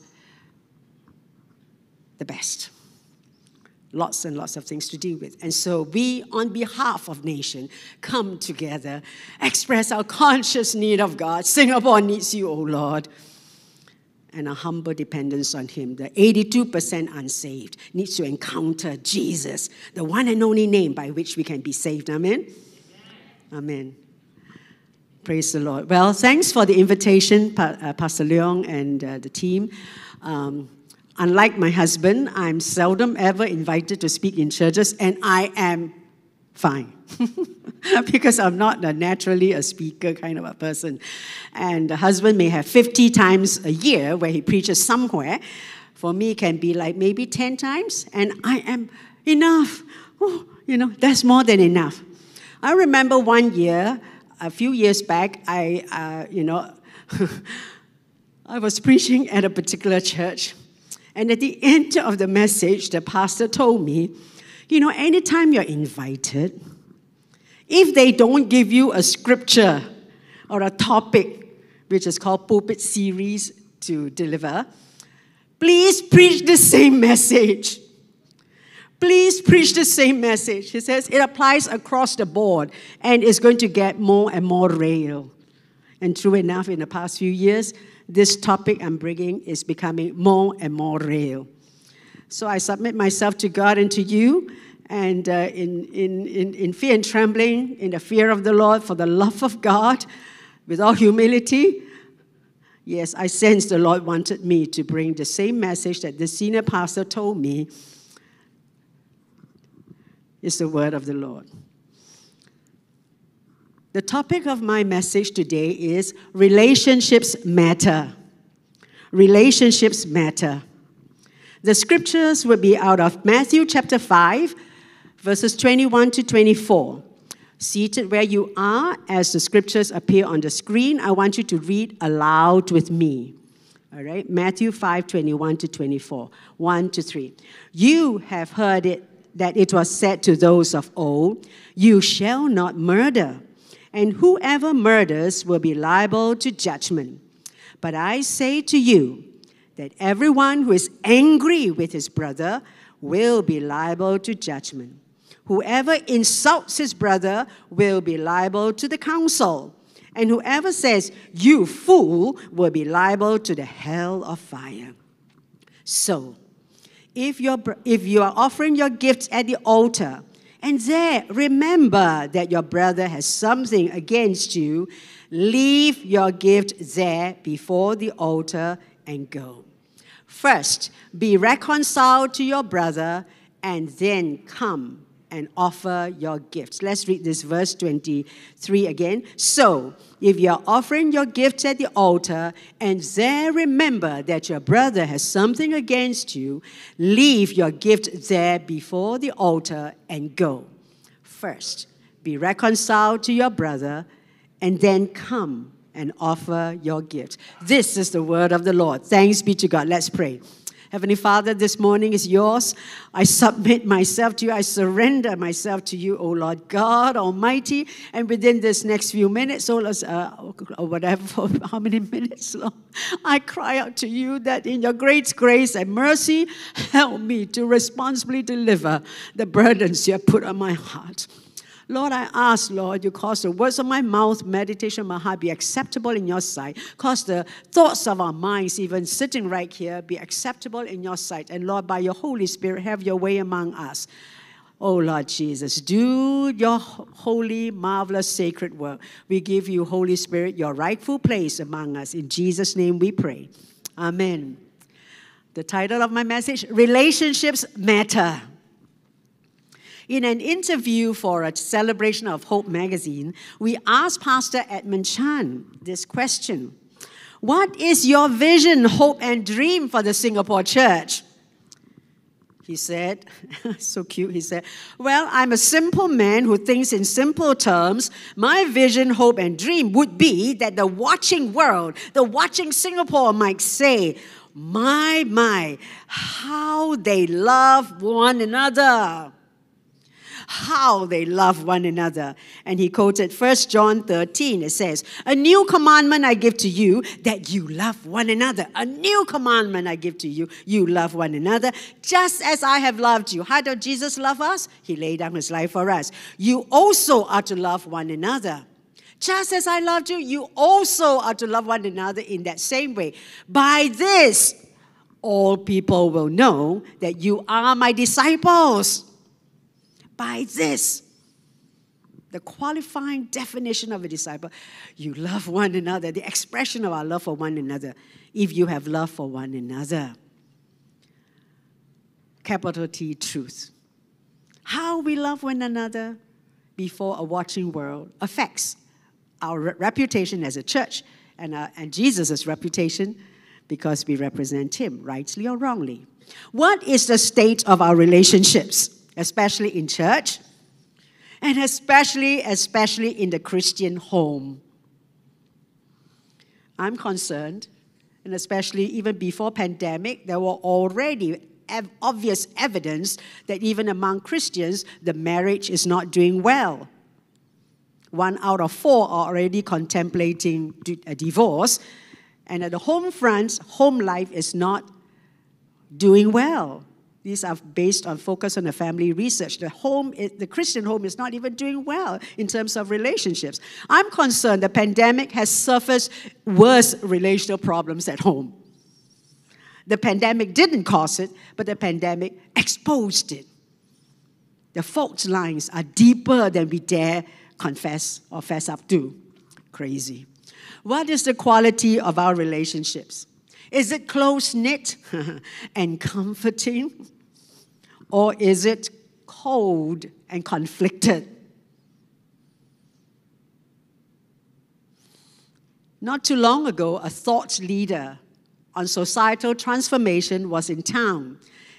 the best. Lots and lots of things to deal with. And so we, on behalf of nation, come together, express our conscious need of God. Singapore needs you, O Lord. And a humble dependence on Him. The 82% unsaved needs to encounter Jesus, the one and only name by which we can be saved. Amen? Amen. Praise the Lord. Well, thanks for the invitation, Pastor Leong and the team. Unlike my husband, I'm seldom ever invited to speak in churches, and I am fine. Because I'm not naturally a speaker kind of a person. And the husband may have 50 times a year where he preaches somewhere. For me, it can be like maybe 10 times, and I am enough. Oh, that's more than enough. I remember one year, a few years back, I was preaching at a particular church, and at the end of the message, the pastor told me, You know, anytime you're invited, if they don't give you a scripture or a topic, which is called pulpit series, to deliver, please preach the same message. Please preach the same message. He says it applies across the board and it's going to get more and more real. And true enough, in the past few years, this topic I'm bringing is becoming more and more real. So I submit myself to God and to you, and in fear and trembling, in the fear of the Lord, for the love of God, with all humility. Yes, I sense the Lord wanted me to bring the same message that the senior pastor told me is the word of the Lord. The topic of my message today is relationships matter. Relationships matter. The scriptures will be out of Matthew chapter 5, verses 21 to 24. Seated where you are, as the scriptures appear on the screen, I want you to read aloud with me. All right, Matthew 5, 21 to 24, 1 to 3. You have heard it, that it was said to those of old, you shall not murder, and whoever murders will be liable to judgment. But I say to you that everyone who is angry with his brother will be liable to judgment. Whoever insults his brother will be liable to the council. And whoever says, you fool, will be liable to the hell of fire. So, if you are offering your gifts at the altar, and there remember that your brother has something against you, leave your gift there before the altar and go. First, be reconciled to your brother, and then come and offer your gifts. Let's read this verse 23 again. So, if you're offering your gifts at the altar, and there remember that your brother has something against you, leave your gift there before the altar and go. First, be reconciled to your brother, and then come and offer your gift. This is the word of the Lord. Thanks be to God. Let's pray. Heavenly Father, this morning is yours. I submit myself to you. I surrender myself to you, O Lord God Almighty. And within this next few minutes, or whatever, how many minutes, Lord, I cry out to you that in your great grace and mercy, help me to responsibly deliver the burdens you have put on my heart. Lord, I ask, Lord, you cause the words of my mouth, meditation of my heart be acceptable in your sight. Cause the thoughts of our minds, even sitting right here, be acceptable in your sight. And Lord, by your Holy Spirit, have your way among us. Oh, Lord Jesus, do your holy, marvelous, sacred work. We give you, Holy Spirit, your rightful place among us. In Jesus' name we pray. Amen. The title of my message, Relationships Matter. In an interview for a Celebration of Hope magazine, we asked Pastor Edmund Chan this question. What is your vision, hope, and dream for the Singapore church? He said, so cute, he said, well, I'm a simple man who thinks in simple terms. My vision, hope, and dream would be that the watching world, the watching Singapore might say, my, how they love one another. How they love one another. And he quoted 1 John 13. It says, a new commandment I give to you, that you love one another. A new commandment I give to you, you love one another, just as I have loved you. How did Jesus love us? He laid down his life for us. You also are to love one another. Just as I loved you, you also are to love one another in that same way. By this, all people will know that you are my disciples. By this, the qualifying definition of a disciple, you love one another, the expression of our love for one another, if you have love for one another. Capital T, truth. How we love one another before a watching world affects our reputation as a church and Jesus' reputation because we represent him, rightly or wrongly. What is the state of our relationships? Especially in church, and especially in the Christian home. I'm concerned, and especially even before pandemic, there were already obvious evidence that even among Christians, the marriage is not doing well. 1 out of 4 are already contemplating a divorce. And at the home front, home life is not doing well. These are based on focus on the family research. The Christian home is not even doing well in terms of relationships. I'm concerned the pandemic has surfaced worse relational problems at home. The pandemic didn't cause it, but the pandemic exposed it. The fault lines are deeper than we dare confess or fess up to. Crazy. What is the quality of our relationships? Is it close-knit and comforting? Or is it cold and conflicted? Not too long ago, a thought leader on societal transformation was in town.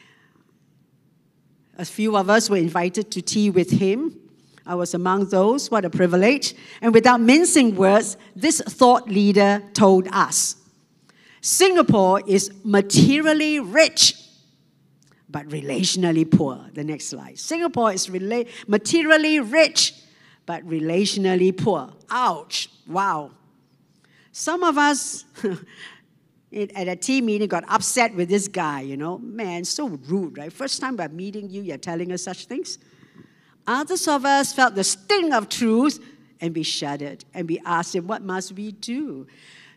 A few of us were invited to tea with him. I was among those. What a privilege. And without mincing words, this thought leader told us, Singapore is materially rich, but relationally poor. The next slide. Singapore is materially rich, but relationally poor. Ouch. Wow. Some of us at a tea meeting got upset with this guy, Man, so rude, right? First time we're meeting you, you're telling us such things. Others of us felt the sting of truth, and we shuddered, and we asked him, what must we do?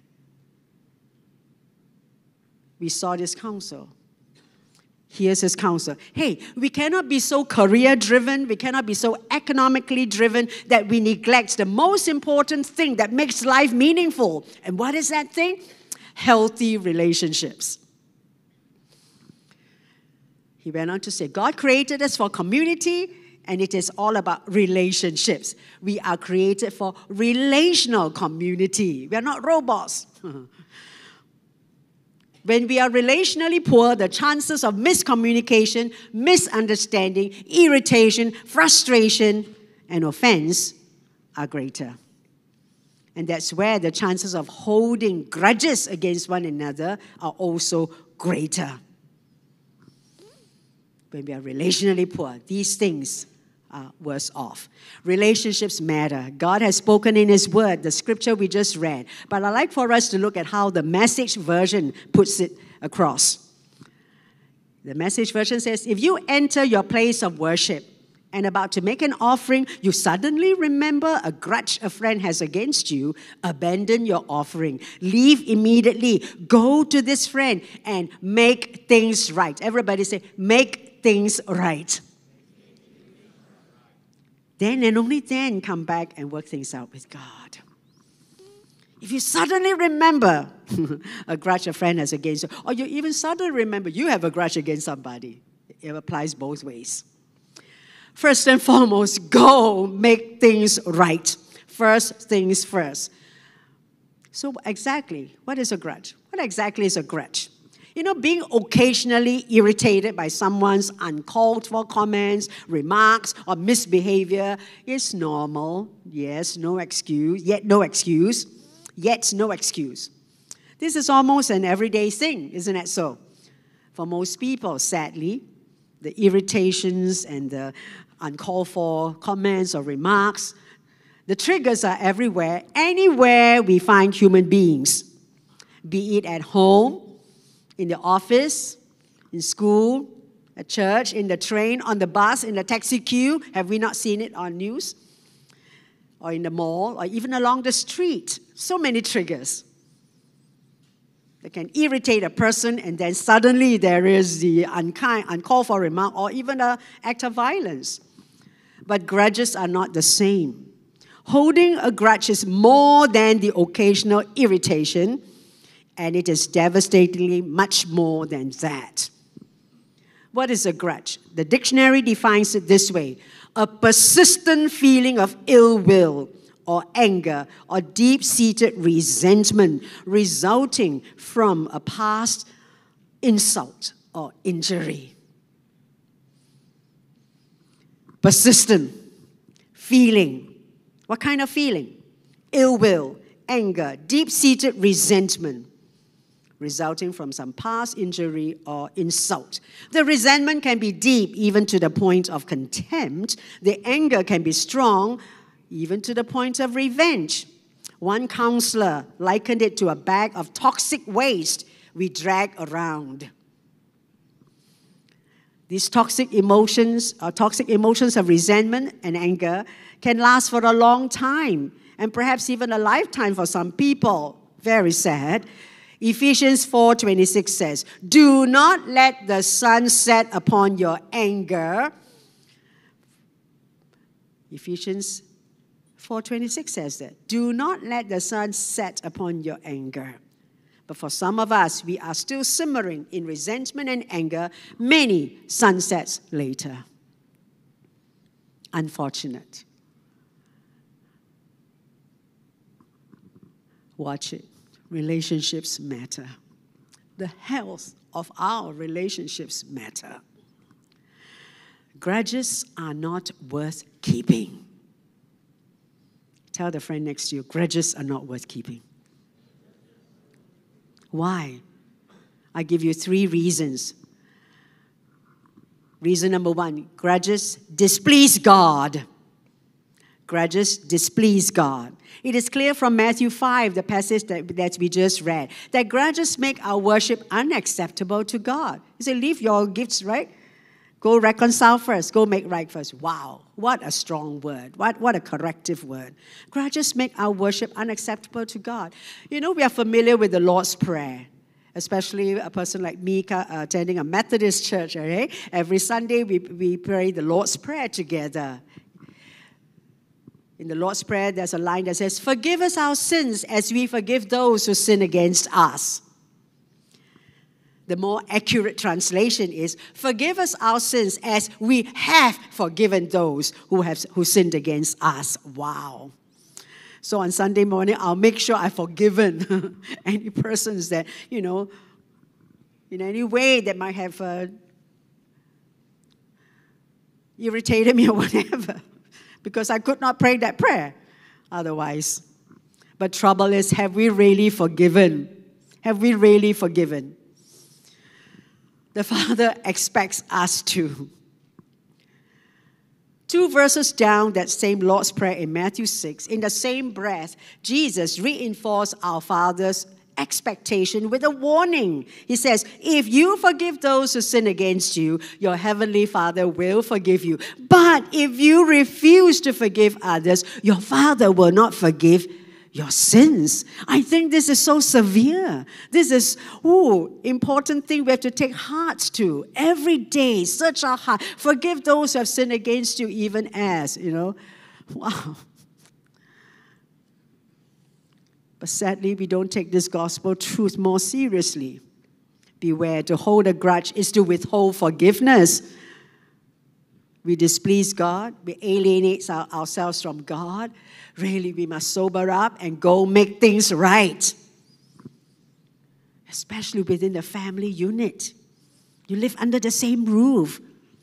We saw this counsel. Here's his counsel. Hey, we cannot be so career-driven, we cannot be so economically driven that we neglect the most important thing that makes life meaningful. And what is that thing? Healthy relationships. He went on to say, God created us for community, and it is all about relationships. We are created for relational community. We are not robots. When we are relationally poor, the chances of miscommunication, misunderstanding, irritation, frustration, and offense are greater. And that's where the chances of holding grudges against one another are also greater. When we are relationally poor, these things are worse off. Relationships matter. God has spoken in His Word, the scripture we just read. But I'd like for us to look at how the Message version puts it across. The Message version says, if you enter your place of worship and about to make an offering, you suddenly remember a grudge a friend has against you, abandon your offering. Leave immediately. Go to this friend and make things right. Everybody say, make things right. Then and only then come back and work things out with God. If you suddenly remember a grudge a friend has against you, or you even suddenly remember you have a grudge against somebody, it applies both ways. First and foremost, go make things right. First things first. So exactly, what is a grudge? What exactly is a grudge? Being occasionally irritated by someone's uncalled for comments, remarks, or misbehavior is normal. Yes, no excuse, yet no excuse. This is almost an everyday thing, isn't it so? For most people, sadly, the irritations and the uncalled for comments or remarks, the triggers are everywhere, anywhere we find human beings, be it at home, in the office, in school, at church, in the train, on the bus, in the taxi queue. Have we not seen it on news? Or in the mall, or even along the street. So many triggers. They can irritate a person, and then suddenly there is the uncalled for remark, or even an act of violence. But grudges are not the same. Holding a grudge is more than the occasional irritation, and it is devastatingly much more than that. What is a grudge? The dictionary defines it this way: a persistent feeling of ill will or anger or deep-seated resentment resulting from a past insult or injury. Persistent feeling. What kind of feeling? Ill will, anger, deep-seated resentment. resulting from some past injury or insult. The resentment can be deep, even to the point of contempt. The anger can be strong, even to the point of revenge. One counselor likened it to a bag of toxic waste we drag around. These toxic emotions of resentment and anger can last for a long time, and perhaps even a lifetime for some people. Very sad. Ephesians 4:26 says, "Do not let the sun set upon your anger." Ephesians 4:26 says that. Do not let the sun set upon your anger. But for some of us, we are still simmering in resentment and anger many sunsets later. Unfortunate. Watch it. Relationships matter. The health of our relationships matter. Grudges are not worth keeping. Tell the friend next to you, grudges are not worth keeping. Why? I give you 3 reasons. Reason number 1, grudges displease God. Grudges displease God. It is clear from Matthew 5, the passage that we just read, that grudges make our worship unacceptable to God. He said, leave your gifts, right? Go reconcile first. Go make right first. Wow, what a strong word. What a corrective word. Grudges make our worship unacceptable to God. You know, we are familiar with the Lord's Prayer, especially a person like me attending a Methodist church, right? Every Sunday we pray the Lord's Prayer together. In the Lord's Prayer, there's a line that says, "Forgive us our sins as we forgive those who sin against us." The more accurate translation is, "Forgive us our sins as we have forgiven those who sinned against us." Wow. So on Sunday morning, I'll make sure I've forgiven any persons that, in any way that might have irritated me or whatever, because I could not pray that prayer otherwise. But trouble is, have we really forgiven? Have we really forgiven? The Father expects us to. 2 verses down that same Lord's Prayer in Matthew 6, in the same breath, Jesus reinforced our Father's expectation with a warning. He says, if you forgive those who sin against you, your heavenly Father will forgive you. But if you refuse to forgive others, your Father will not forgive your sins. I think this is so severe. This is, important thing we have to take heart to. Every day, search our heart. Forgive those who have sinned against you, even as, Wow. But sadly, we don't take this gospel truth more seriously. Beware, to hold a grudge is to withhold forgiveness. We displease God. We alienate ourselves from God. Really, we must sober up and go make things right. Especially within the family unit. You live under the same roof.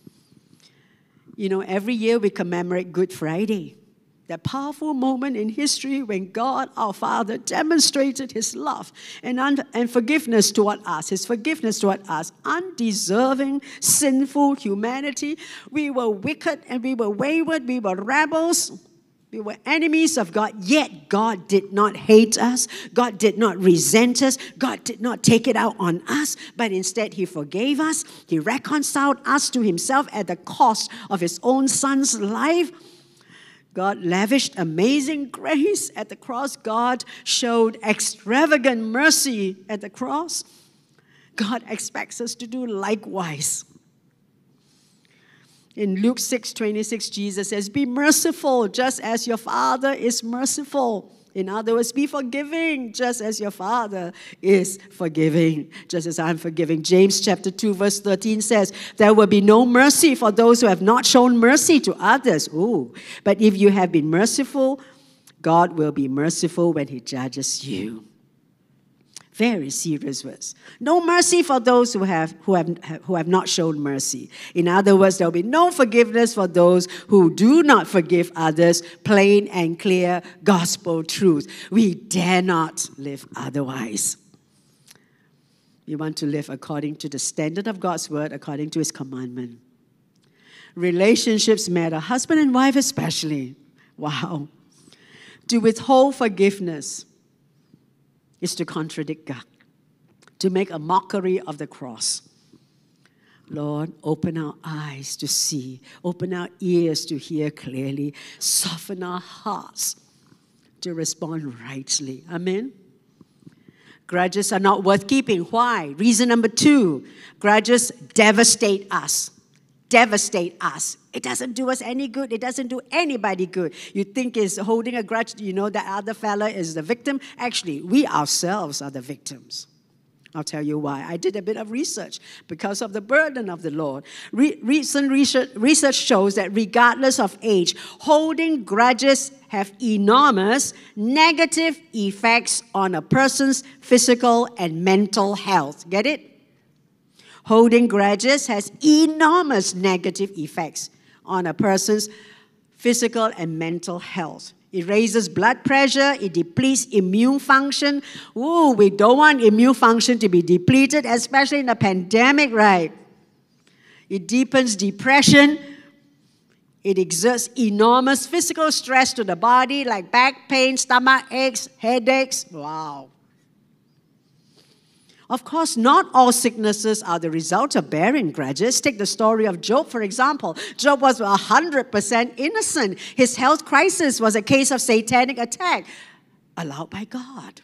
Every year we commemorate Good Friday. That powerful moment in history when God, our Father, demonstrated His love and forgiveness toward us. His forgiveness toward us, undeserving, sinful humanity. We were wicked and we were wayward. We were rebels. We were enemies of God. Yet God did not hate us. God did not resent us. God did not take it out on us. But instead He forgave us. He reconciled us to Himself at the cost of His own Son's life. God lavished amazing grace at the cross. God showed extravagant mercy at the cross. God expects us to do likewise. In Luke 6:26, Jesus says, be merciful just as your Father is merciful. In other words, be forgiving just as your Father is forgiving, just as I'm forgiving. James chapter 2 verse 13 says, there will be no mercy for those who have not shown mercy to others. But if you have been merciful, God will be merciful when He judges you. Very serious verse. No mercy for those who have not shown mercy. In other words, there will be no forgiveness for those who do not forgive others. Plain and clear gospel truth. We dare not live otherwise. We want to live according to the standard of God's word, according to his commandment. Relationships matter, husband and wife especially. Wow. To withhold forgiveness is to contradict God, to make a mockery of the cross. Lord, open our eyes to see, open our ears to hear clearly, soften our hearts to respond rightly. Amen? Grudges are not worth keeping. Why? Reason number 2, grudges devastate us. Devastate us. It doesn't do us any good. It doesn't do anybody good. You think it's holding a grudge, you know that other fella is the victim. Actually, we ourselves are the victims. I'll tell you why. I did a bit of research because of the burden of the Lord. Recent research shows that regardless of age, holding grudges have enormous negative effects on a person's physical and mental health. Get it? Holding grudges has enormous negative effects on a person's physical and mental health. It raises blood pressure. It depletes immune function. Ooh, we don't want immune function to be depleted, especially in a pandemic, right? It deepens depression. It exerts enormous physical stress to the body, like back pain, stomach aches, headaches. Wow. Of course, not all sicknesses are the result of bearing grudges. Take the story of Job, for example. Job was 100% innocent. His health crisis was a case of satanic attack allowed by God.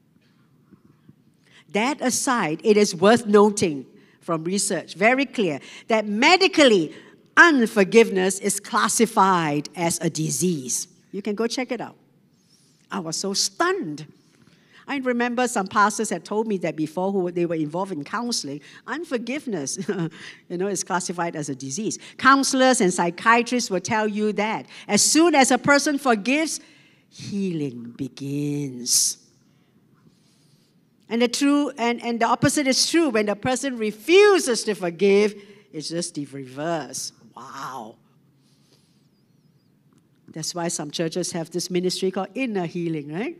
That aside, it is worth noting from research, very clear, that medically, unforgiveness is classified as a disease. You can go check it out. I was so stunned. I remember some pastors had told me that before who they were involved in counseling, unforgiveness, is classified as a disease. Counselors and psychiatrists will tell you that as soon as a person forgives, healing begins. And the opposite is true. When the person refuses to forgive, it's just the reverse. Wow. That's why some churches have this ministry called inner healing, right?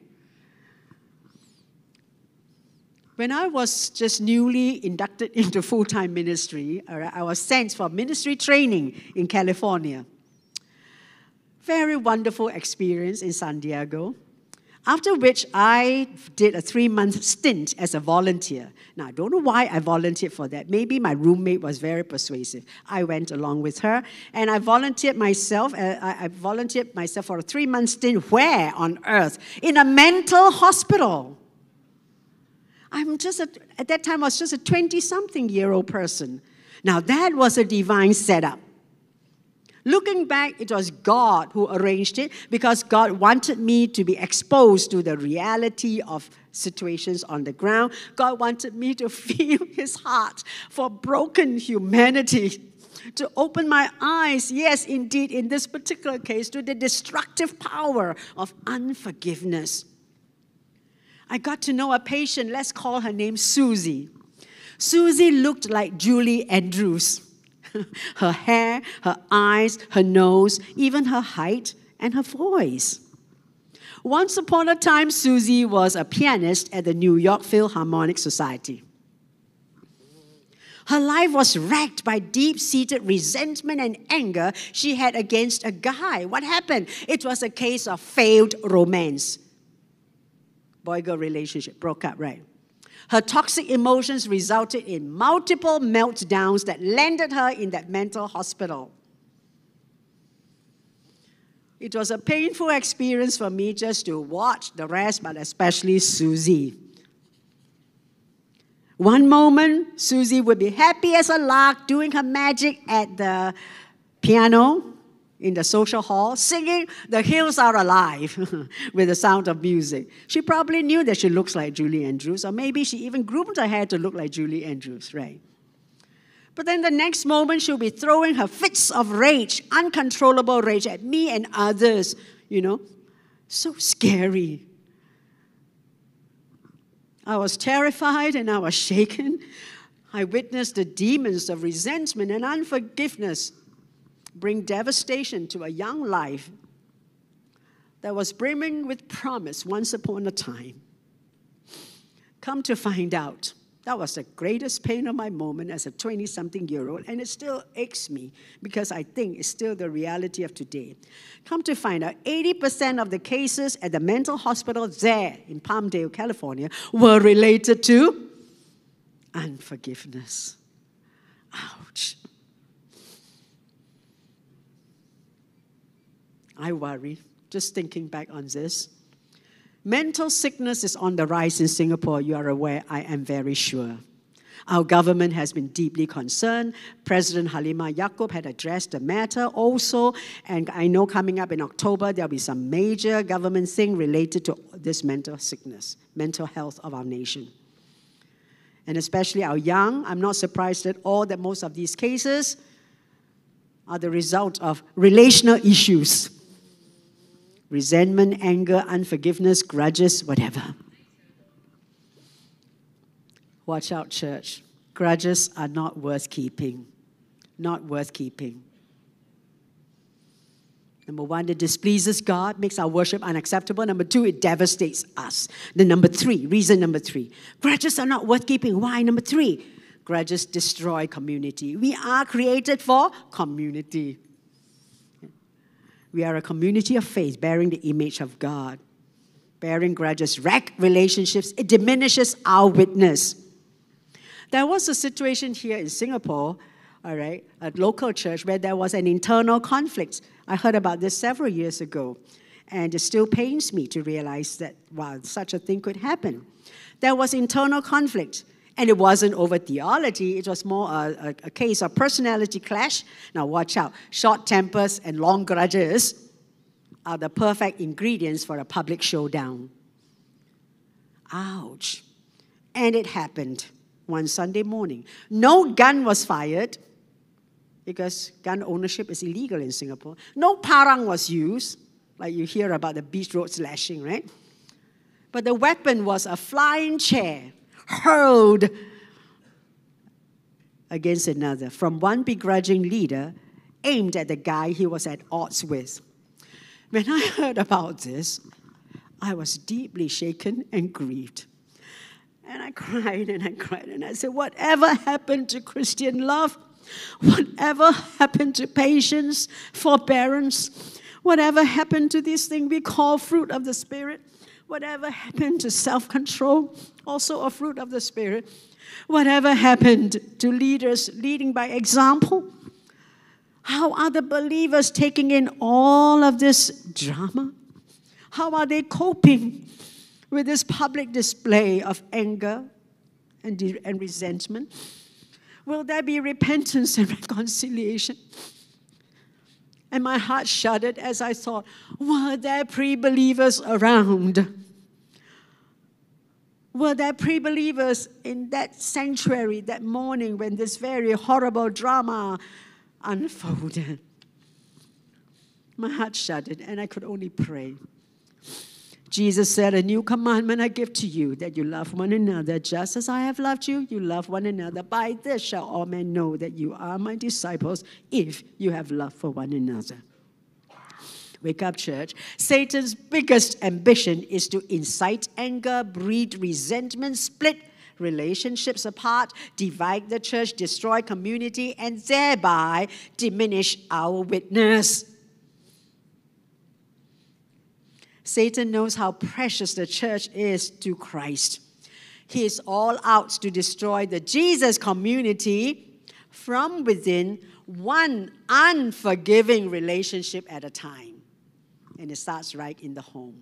When I was just newly inducted into full-time ministry, I was sent for ministry training in California. Very wonderful experience in San Diego. After which I did a 3-month stint as a volunteer. Now, I don't know why I volunteered for that. Maybe my roommate was very persuasive. I went along with her, and I volunteered myself. I volunteered myself for a 3-month stint. Where on earth? In a mental hospital. At that time, I was just a 20-something-year-old person. Now, that was a divine setup. Looking back, it was God who arranged it because God wanted me to be exposed to the reality of situations on the ground. God wanted me to feel his heart for broken humanity, to open my eyes, yes, indeed, in this particular case, to the destructive power of unforgiveness. I got to know a patient, let's call her name Susie. Susie looked like Julie Andrews. Her hair, her eyes, her nose, even her height and her voice. Once upon a time, Susie was a pianist at the New York Philharmonic Society. Her life was wrecked by deep-seated resentment and anger she had against a guy. What happened? It was a case of failed romance. Boy-girl relationship broke up, right? Her toxic emotions resulted in multiple meltdowns that landed her in that mental hospital. It was a painful experience for me just to watch the rest, but especially Susie. One moment, Susie would be happy as a lark, doing her magic at the piano in the social hall, singing "The Hills Are Alive" with the sound of music. She probably knew that she looks like Julie Andrews, or maybe she even groomed her hair to look like Julie Andrews, right? But then the next moment, she'll be throwing her fits of rage, uncontrollable rage at me and others, So scary. I was terrified and I was shaken. I witnessed the demons of resentment and unforgiveness bring devastation to a young life that was brimming with promise once upon a time. Come to find out, That was the greatest pain of my moment as a 20-something-year-old, and it still aches me because I think it's still the reality of today. Come to find out, 80% of the cases at the mental hospital there in Palmdale, California, were related to unforgiveness. Ouch. I worry, just thinking back on this. Mental sickness is on the rise in Singapore, you are aware, I am very sure. Our government has been deeply concerned. President Halimah Yacob had addressed the matter also, and I know coming up in October, there'll be some major government thing related to this mental sickness, mental health of our nation. And especially our young, I'm not surprised at all that most of these cases are the result of relational issues. Resentment, anger, unforgiveness, grudges, whatever. Watch out, church. Grudges are not worth keeping. Not worth keeping. Number one, it displeases God, makes our worship unacceptable. Number two, it devastates us. Then reason number three, grudges are not worth keeping. Why? Number three, grudges destroy community. We are created for community. We are a community of faith bearing the image of God. Bearing grudges wreck relationships. It diminishes our witness. There was a situation here in Singapore, all right, at local church where there was an internal conflict. I heard about this several years ago, and it still pains me to realize that, wow, such a thing could happen. There was internal conflict, and it wasn't over theology. It was more a case of personality clash. Now watch out. Short tempers and long grudges are the perfect ingredients for a public showdown. Ouch. And it happened one Sunday morning. No gun was fired because gun ownership is illegal in Singapore. No parang was used, like you hear about the beach road slashing, right? But the weapon was a flying chair hurled against another from one begrudging leader aimed at the guy he was at odds with. When I heard about this, I was deeply shaken and grieved. And I cried and I cried and I said, whatever happened to Christian love? Whatever happened to patience, forbearance? Whatever happened to this thing we call fruit of the Spirit? Whatever happened to self-control, also a fruit of the Spirit? Whatever happened to leaders leading by example? How are the believers taking in all of this drama? How are they coping with this public display of anger and resentment? Will there be repentance and reconciliation? And my heart shuddered as I thought, were there pre-believers around? Were there pre-believers in that sanctuary that morning when this very horrible drama unfolded? My heart shuddered and I could only pray. Jesus said, a new commandment I give to you, that you love one another. Just as I have loved you, you love one another. By this shall all men know that you are my disciples, if you have love for one another. Wake up, church. Satan's biggest ambition is to incite anger, breed resentment, split relationships apart, divide the church, destroy community, and thereby diminish our witness. Satan knows how precious the church is to Christ. He is all out to destroy the Jesus community from within, one unforgiving relationship at a time. And it starts right in the home.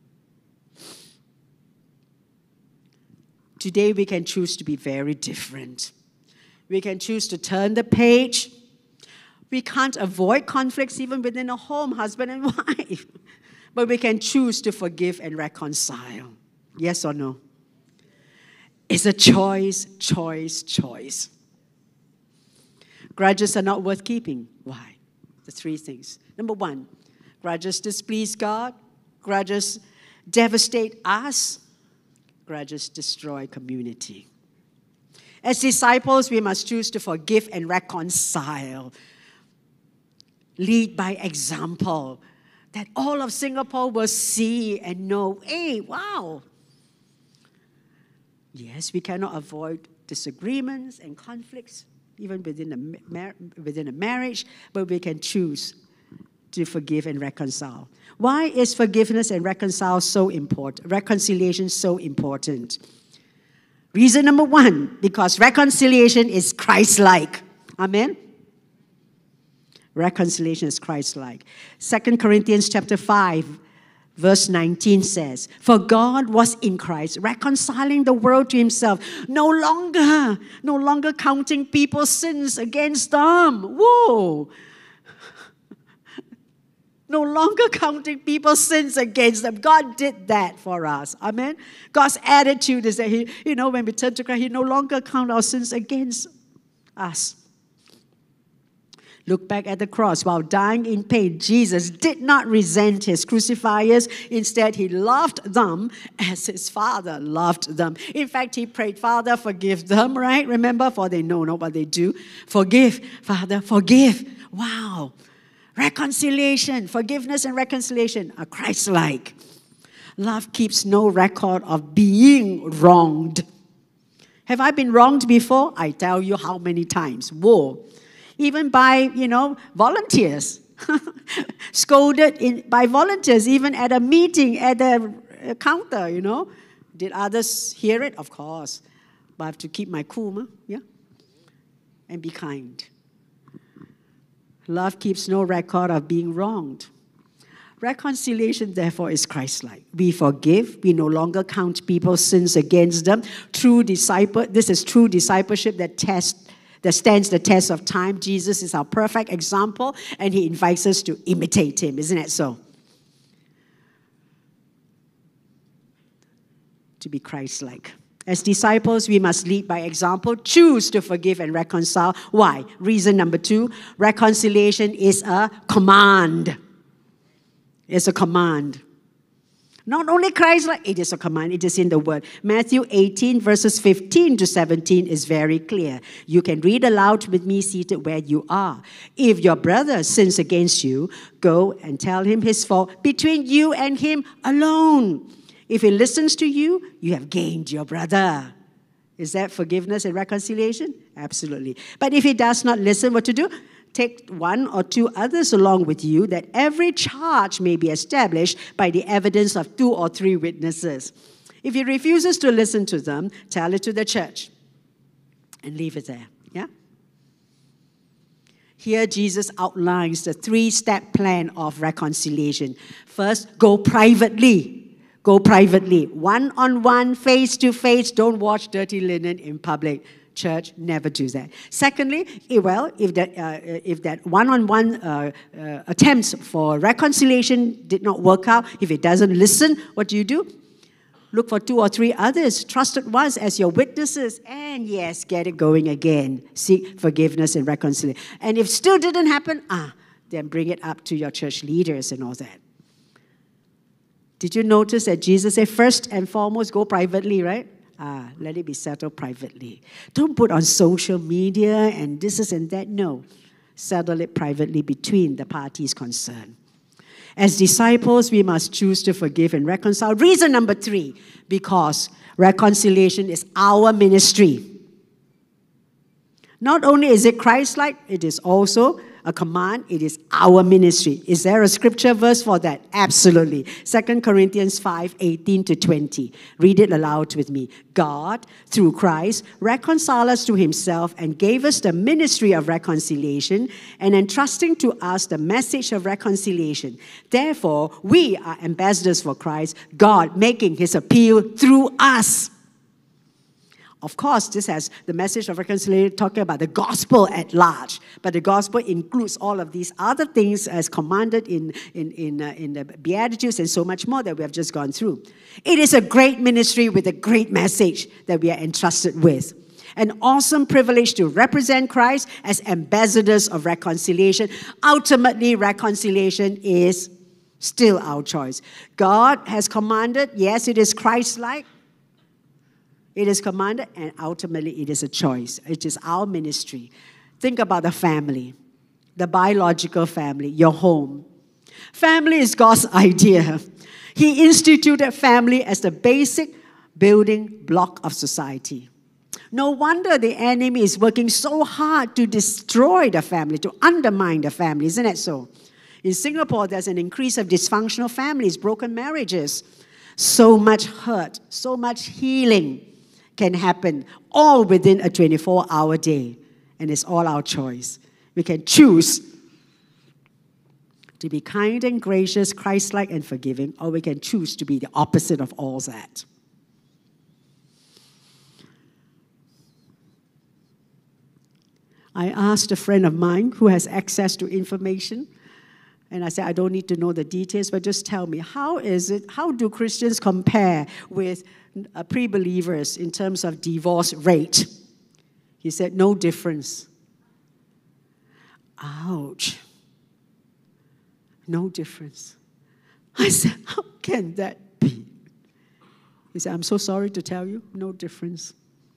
Today we can choose to be very different. We can choose to turn the page. We can't avoid conflicts even within a home, husband and wife. But we can choose to forgive and reconcile. Yes or no? It's a choice. Grudges are not worth keeping. Why? The three things. Number one, grudges displease God. Grudges devastate us. Grudges destroy community. As disciples, we must choose to forgive and reconcile. Lead by example, that all of Singapore will see and know, hey, wow. Yes, we cannot avoid disagreements and conflicts, even within a marriage, but we can choose to forgive and reconcile. Why is forgiveness and reconciliation so important? Reason number one, because reconciliation is Christ-like. Amen? Reconciliation is Christ-like. 2 Corinthians chapter 5, verse 19 says, "For God was in Christ, reconciling the world to himself, no longer counting people's sins against them." Whoa! No longer counting people's sins against them. God did that for us. Amen? God's attitude is that when we turn to Christ, he no longer counts our sins against us. Look back at the cross. While dying in pain, Jesus did not resent his crucifiers. Instead, he loved them as his Father loved them. In fact, he prayed, "Father, forgive them," right? Remember, for they know not what they do. Forgive, Father, forgive. Wow. Reconciliation, forgiveness and reconciliation are Christ-like. Love keeps no record of being wronged. Have I been wronged before? I tell you how many times. Whoa. Even by, volunteers. Scolded by volunteers, even at a meeting, at a counter, Did others hear it? Of course. But I have to keep my cool, yeah? And be kind. Love keeps no record of being wronged. Reconciliation, therefore, is Christ-like. We forgive. We no longer count people's sins against them. This is true discipleship that stands the test of time. Jesus is our perfect example, and he invites us to imitate him. Isn't it so? To be Christ-like. As disciples, we must lead by example, choose to forgive and reconcile. Why? Reason number 2, reconciliation is a command. It's a command. Not only Christ-like, it is a command. It is in the Word. Matthew 18, verses 15 to 17 is very clear. You can read aloud with me seated where you are. "If your brother sins against you, go and tell him his fault between you and him alone. If he listens to you, you have gained your brother." Is that forgiveness and reconciliation? Absolutely. But if he does not listen, what to do? Take 1 or 2 others along with you, that every charge may be established by the evidence of 2 or 3 witnesses. If he refuses to listen to them, tell it to the church and leave it there. Yeah? Here, Jesus outlines the 3-step plan of reconciliation. First, go privately. Go privately. One-on-one, face-to-face. Don't wash dirty linen in public. Church, never do that. Secondly, if that one-on-one attempts for reconciliation did not work out, if it doesn't listen, what do? Look for 2 or 3 others, trusted ones, as your witnesses, and yes, get it going again. Seek forgiveness and reconciliation. And if still didn't happen, then bring it up to your church leaders and all that. Did you notice that Jesus said, first and foremost, go privately, right? Let it be settled privately. Don't put on social media and this and that. No. Settle it privately between the parties concerned. As disciples, we must choose to forgive and reconcile. Reason number 3, because reconciliation is our ministry. Not only is it Christ-like, it is also a command. It is our ministry. Is there a scripture verse for that? Absolutely. 2 Corinthians 5, 18 to 20. Read it aloud with me. God, through Christ, reconciled us to himself and gave us the ministry of reconciliation, and entrusting to us the message of reconciliation. Therefore, we are ambassadors for Christ, God making his appeal through us. Of course, this has the message of reconciliation talking about the gospel at large. But the gospel includes all of these other things as commanded in the Beatitudes and so much more that we have just gone through. It is a great ministry with a great message that we are entrusted with. An awesome privilege to represent Christ as ambassadors of reconciliation. Ultimately, reconciliation is still our choice. God has commanded, yes, it is Christ-like. It is commanded, and ultimately it is a choice. It is our ministry. Think about the family, the biological family, your home. Family is God's idea. He instituted family as the basic building block of society. No wonder the enemy is working so hard to destroy the family, to undermine the family. Isn't it so? In Singapore, there's an increase of dysfunctional families, broken marriages. So much hurt, so much healing can happen, all within a 24-hour day. And it's all our choice. We can choose to be kind and gracious, Christ-like and forgiving, or we can choose to be the opposite of all that. I asked a friend of mine who has access to information, and I said, I don't need to know the details, but just tell me, how do Christians compare with pre-believers in terms of divorce rate? He said, no difference. Ouch. No difference. I said, how can that be? He said, I'm so sorry to tell you, no difference.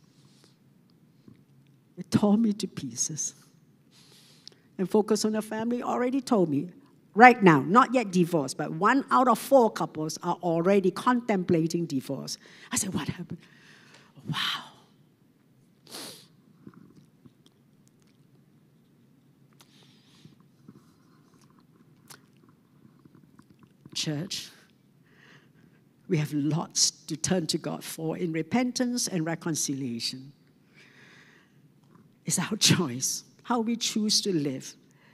It tore me to pieces. And Focus on the Family already told me, right now, not yet divorced, but 1 out of 4 couples are already contemplating divorce. I said, what happened? Wow. Church, we have lots to turn to God for in repentance and reconciliation. It's our choice, how we choose to live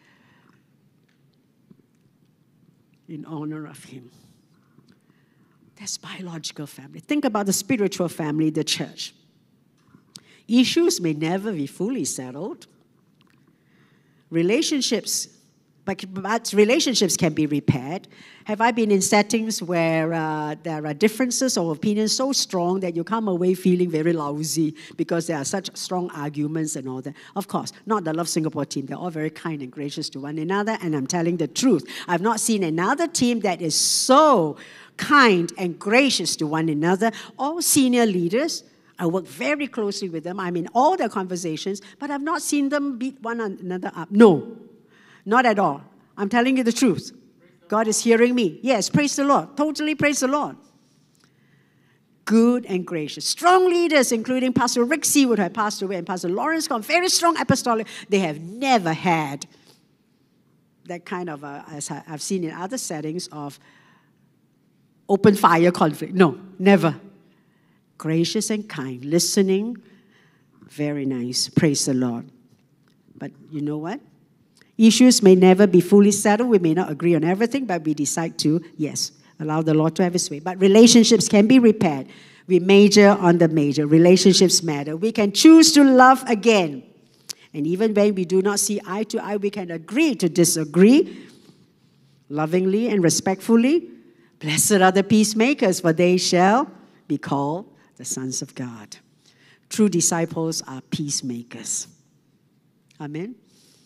in honor of Him. That's biological family. Think about the spiritual family, the church. Issues may never be fully settled. Relationships can be repaired. Have I been in settings where there are differences of opinions so strong that you come away feeling very lousy because there are such strong arguments and all that? Of course, not the Love Singapore team. They're all very kind and gracious to one another, and I'm telling the truth. I've not seen another team that is so kind and gracious to one another. All senior leaders, I work very closely with them. I'm in all their conversations, but I've not seen them beat one another up. No. Not at all. I'm telling you the truth. God is hearing me. Yes, praise the Lord. Totally praise the Lord. Good and gracious. Strong leaders, including Pastor Rick Seawood, who had passed away, and Pastor Lawrence Kong, very strong apostolic. They have never had that kind of, as I've seen in other settings, of open fire conflict. No, never. Gracious and kind. Listening. Very nice. Praise the Lord. But you know what? Issues may never be fully settled. We may not agree on everything, but we decide to, yes, allow the Lord to have His way. But relationships can be repaired. We major on the major. Relationships matter. We can choose to love again. And even when we do not see eye to eye, we can agree to disagree lovingly and respectfully. Blessed are the peacemakers, for they shall be called the sons of God. True disciples are peacemakers. Amen.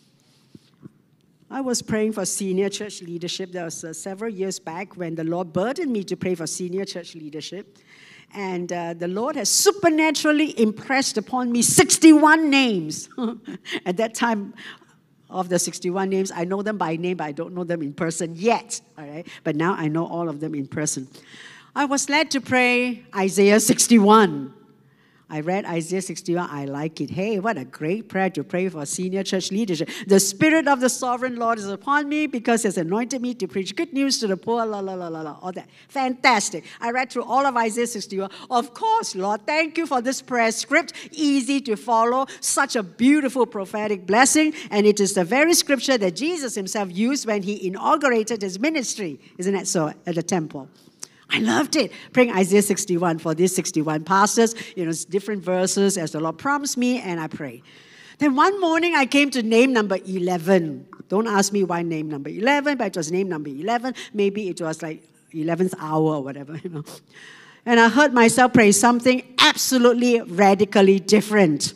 I was praying for senior church leadership. That was several years back when the Lord burdened me to pray for senior church leadership. And the Lord has supernaturally impressed upon me 61 names. At that time, of the 61 names, I know them by name, but I don't know them in person yet. All right? But now I know all of them in person. I was led to pray Isaiah 61. I read Isaiah 61. I like it. Hey, what a great prayer to pray for senior church leadership. The Spirit of the Sovereign Lord is upon me because He has anointed me to preach good news to the poor, all that. Fantastic. I read through all of Isaiah 61. Of course, Lord, thank you for this prayer script. Easy to follow. Such a beautiful prophetic blessing. And it is the very scripture that Jesus Himself used when He inaugurated His ministry. Isn't that so? At the temple. I loved it. Praying Isaiah 61 for these 61 pastors. Different verses as the Lord promised me, and I prayed. Then one morning I came to name number 11. Don't ask me why name number 11, but it was name number 11. Maybe it was like 11th hour or whatever, And I heard myself pray something absolutely radically different.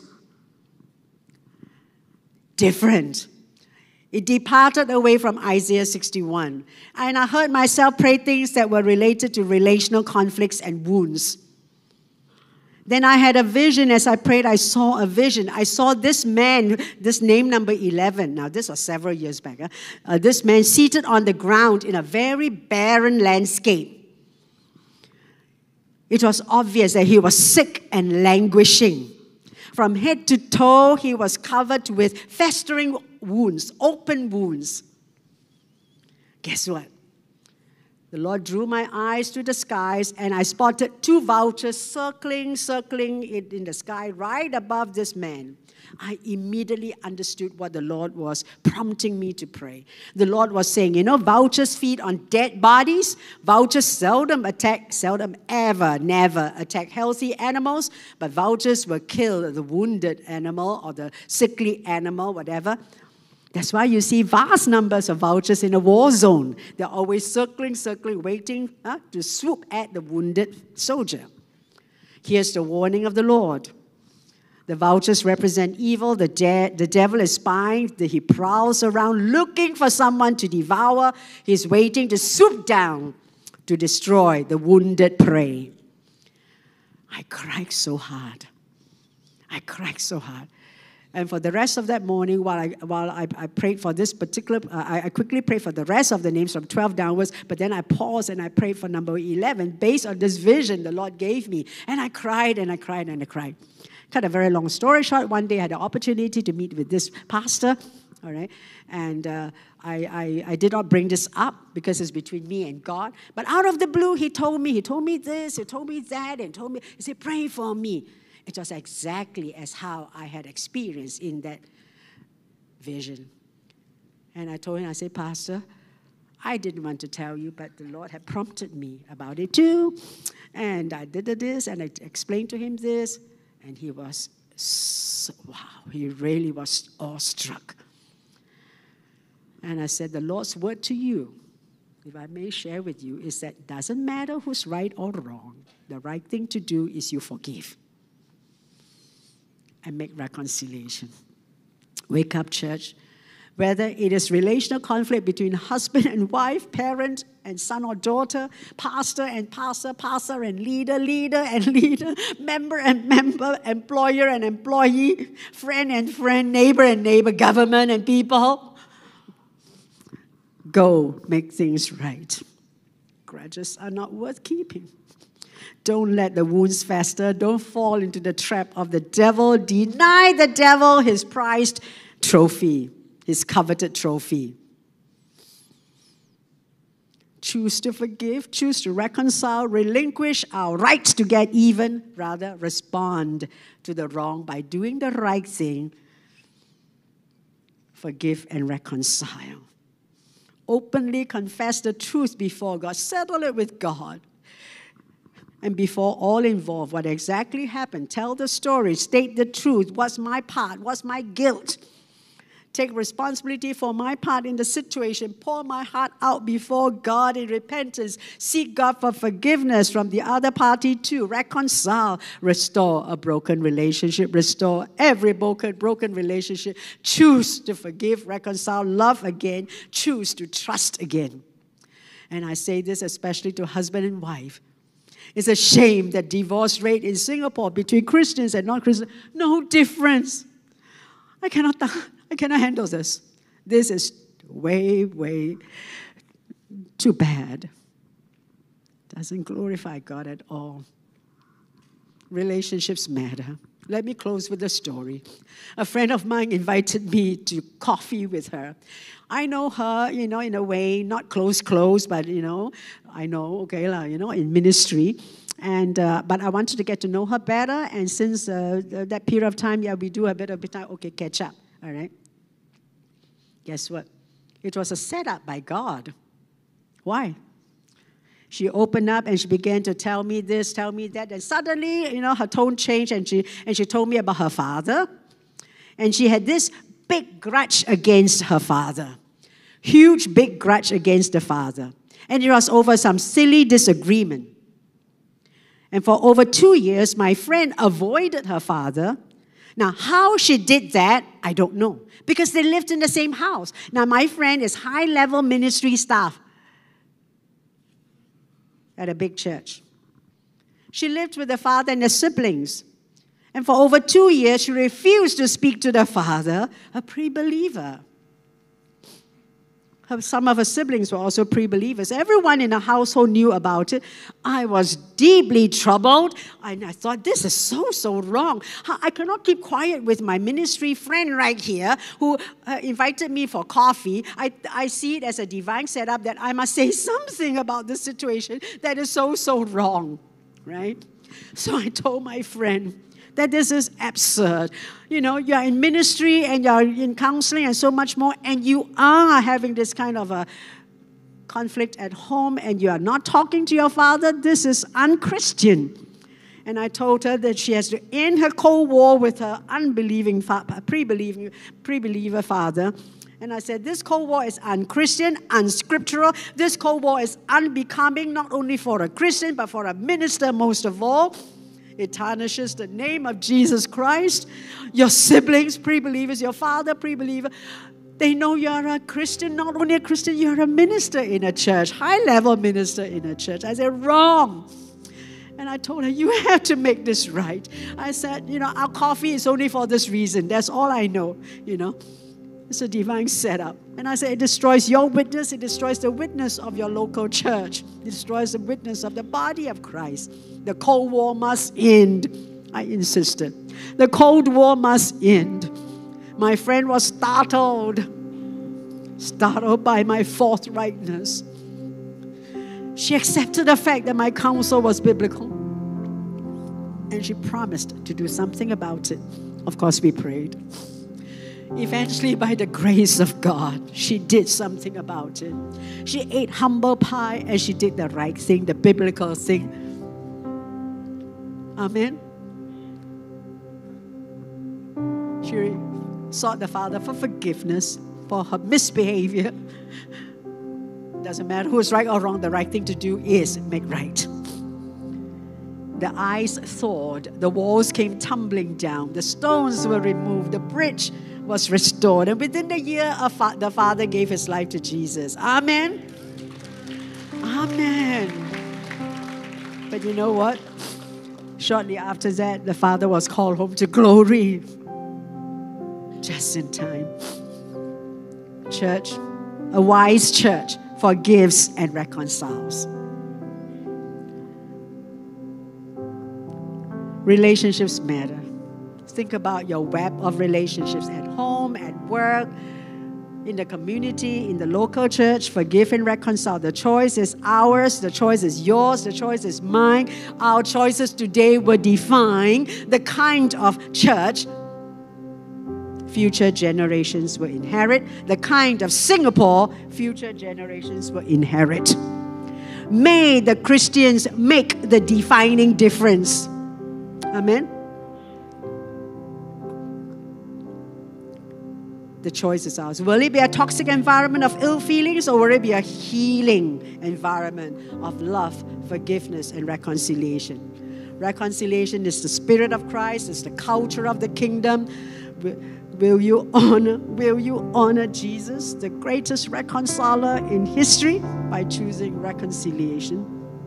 Different. It departed away from Isaiah 61. And I heard myself pray things that were related to relational conflicts and wounds. Then I had a vision. As I prayed, I saw a vision. I saw this man, this name number 11. Now, this was several years back. This man seated on the ground in a very barren landscape. It was obvious that he was sick and languishing. From head to toe, he was covered with festering wounds, open wounds. Guess what? The Lord drew my eyes to the skies, and I spotted 2 vultures circling it in the sky right above this man. I immediately understood what the Lord was prompting me to pray. The Lord was saying, vultures feed on dead bodies. Vultures seldom ever, never attack healthy animals, but vultures will kill the wounded animal or the sickly animal, whatever. That's why you see vast numbers of vultures in a war zone. They're always circling, waiting to swoop at the wounded soldier. Here's the warning of the Lord. The vultures represent evil. The devil is spying. He prowls around looking for someone to devour. He's waiting to swoop down to destroy the wounded prey. I cried so hard. And for the rest of that morning, while I prayed for this particular, I quickly prayed for the rest of the names from 12 downwards, but then I paused and I prayed for number 11 based on this vision the Lord gave me. And I cried. Cut a very long story short, one day I had the opportunity to meet with this pastor, all right? And I did not bring this up because it's between me and God. But out of the blue, he told me this, he told me that, and he said, pray for me. It was exactly as how I had experienced in that vision. And I told him, I said, Pastor, I didn't want to tell you, but the Lord had prompted me about it too. And I did this, and I explained to him this, and he was, he really was awestruck. And I said, the Lord's word to you, if I may share with you, is that it doesn't matter who's right or wrong. The right thing to do is you forgive and make reconciliation. Wake up, church. Whether it is relational conflict between husband and wife, parent and son or daughter, pastor and pastor, pastor and leader, leader and leader, member and member, employer and employee, friend and friend, neighbor and neighbor, government and people. Go make things right. Grudges are not worth keeping. Don't let the wounds fester. Don't fall into the trap of the devil. Deny the devil his prized trophy, his coveted trophy. Choose to forgive, choose to reconcile, relinquish our rights to get even, rather respond to the wrong by doing the right thing. Forgive and reconcile. Openly confess the truth before God. Settle it with God. And before all involved, what exactly happened? Tell the story. State the truth. What's my part? What's my guilt? Take responsibility for my part in the situation. Pour my heart out before God in repentance. Seek God for forgiveness from the other party too. Reconcile. Restore a broken relationship. Restore every broken relationship. Choose to forgive, reconcile, love again. Choose to trust again. And I say this especially to husband and wife. It's a shame that divorce rate in Singapore between Christians and non-Christians, no difference. I cannot handle this. This is way, way too bad. Doesn't glorify God at all. Relationships matter. Let me close with a story. A friend of mine invited me to coffee with her. I know her, in a way, not close, but, I know, in ministry. And but I wanted to get to know her better. And since that period of time, we do a bit of time, catch up, all right? Guess what? It was a setup by God. Why? She opened up and she began to tell me this, tell me that. And suddenly, her tone changed and she told me about her father. And she had this big grudge against her father. Huge, big grudge against the father. And it was over some silly disagreement. And for over 2 years, my friend avoided her father. Now, how she did that, I don't know. Because they lived in the same house. Now, my friend is high-level ministry staff at a big church. She lived with the father and the siblings. And for over 2 years, she refused to speak to the father, a pre-believer. some of her siblings were also pre-believers. Everyone in the household knew about it. I was deeply troubled, and I thought, this is so wrong. I cannot keep quiet with my ministry friend right here who invited me for coffee. I see it as a divine setup that I must say something about this situation that is so wrong, right? So I told my friend that this is absurd. You know, you're in ministry and you're in counseling and so much more, and you are having this kind of a conflict at home and you are not talking to your father. This is unchristian. And I told her that she has to end her cold war with her unbelieving, pre-believer father. And I said, this cold war is unchristian, unscriptural. This cold war is unbecoming, not only for a Christian, but for a minister most of all. It tarnishes the name of Jesus Christ. Your siblings, pre-believers, your father, pre-believer, they know you're a Christian. Not only a Christian, you're a minister in a church, high-level minister in a church. I said, wrong. And I told her, you have to make this right. I said, you know, our coffee is only for this reason. That's all I know, you know. It's a divine setup. And I said, it destroys your witness. It destroys the witness of your local church. It destroys the witness of the body of Christ. The Cold War must end. I insisted. The Cold War must end. My friend was startled by my forthrightness. She accepted the fact that my counsel was biblical. And she promised to do something about it. Of course, we prayed. Eventually, by the grace of God, she did something about it. She ate humble pie and she did the right thing, the biblical thing. Amen. She sought the Father for forgiveness for her misbehavior. Doesn't matter who's right or wrong, the right thing to do is make right. The ice thawed, the walls came tumbling down, the stones were removed, the bridge was restored, and within the year, the Father gave his life to Jesus. Amen. Amen. But you know what? Shortly after that, the Father was called home to glory. Just in time. Church, a wise church forgives and reconciles. Relationships matter. Think about your web of relationships at home, at work, in the community, in the local church. Forgive and reconcile. The choice is ours. The choice is yours. The choice is mine. Our choices today will define the kind of church future generations will inherit, the kind of Singapore future generations will inherit. May the Christians make the defining difference. Amen. The choice is ours. Will it be a toxic environment of ill feelings, or will it be a healing environment of love, forgiveness, and reconciliation? Reconciliation is the spirit of Christ. It's the culture of the kingdom. Will you honor Jesus, the greatest reconciler in history, by choosing reconciliation?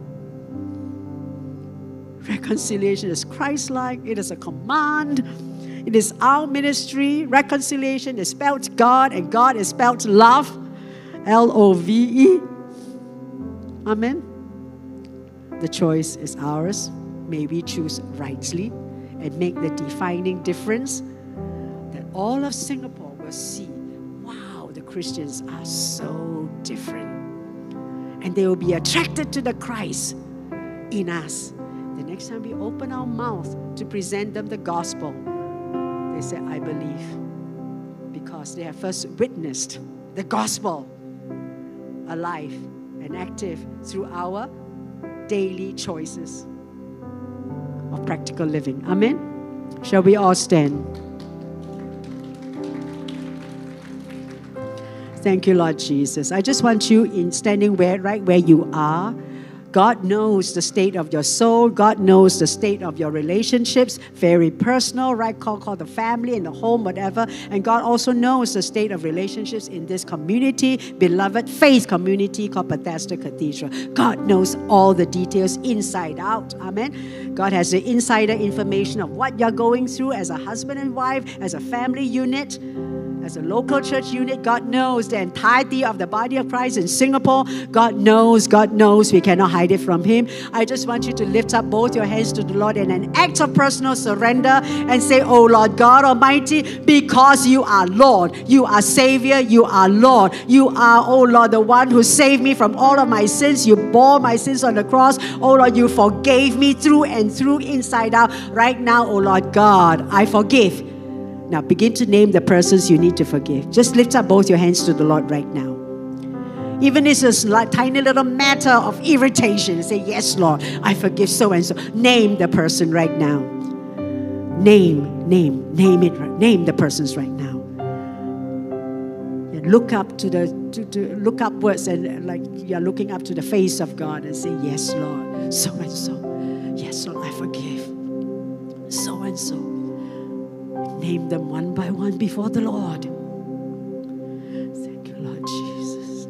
Reconciliation is Christ-like. It is a command. It is our ministry. Reconciliation is spelled God, and God is spelled love. L-O-V-E. Amen. The choice is ours. May we choose rightly and make the defining difference that all of Singapore will see, wow, the Christians are so different. And they will be attracted to the Christ in us. The next time we open our mouth to present them the gospel, they say, I believe, because they have first witnessed the gospel alive and active through our daily choices of practical living. Amen? Shall we all stand? Thank you, Lord Jesus. I just want you in standing right where you are. God knows the state of your soul. God knows the state of your relationships. Very personal, right? Call the family, in the home, whatever. And God also knows the state of relationships in this community, beloved faith community called Bethesda Cathedral. God knows all the details inside out. Amen. God has the insider information of what you're going through as a husband and wife, as a family unit, as a local church unit. God knows the entirety of the body of Christ in Singapore. God knows. We cannot hide it from Him. I just want you to lift up both your hands to the Lord in an act of personal surrender and say, oh Lord God Almighty, because you are Lord, you are Savior, you are Lord, you are, oh Lord, the one who saved me from all of my sins. You bore my sins on the cross. Oh Lord, you forgave me through and through, inside out. Right now, oh Lord God, I forgive. Now begin to name the persons you need to forgive. Just lift up both your hands to the Lord right now. Even if it's a tiny little matter of irritation, say, yes, Lord, I forgive so and so. Name the person right now. Name it. Name the persons right now. And look up to look upwards, and like you're looking up to the face of God and say, yes, Lord, so and so. Yes, Lord, I forgive so and so. Name them one by one before the Lord. Thank you, Lord Jesus.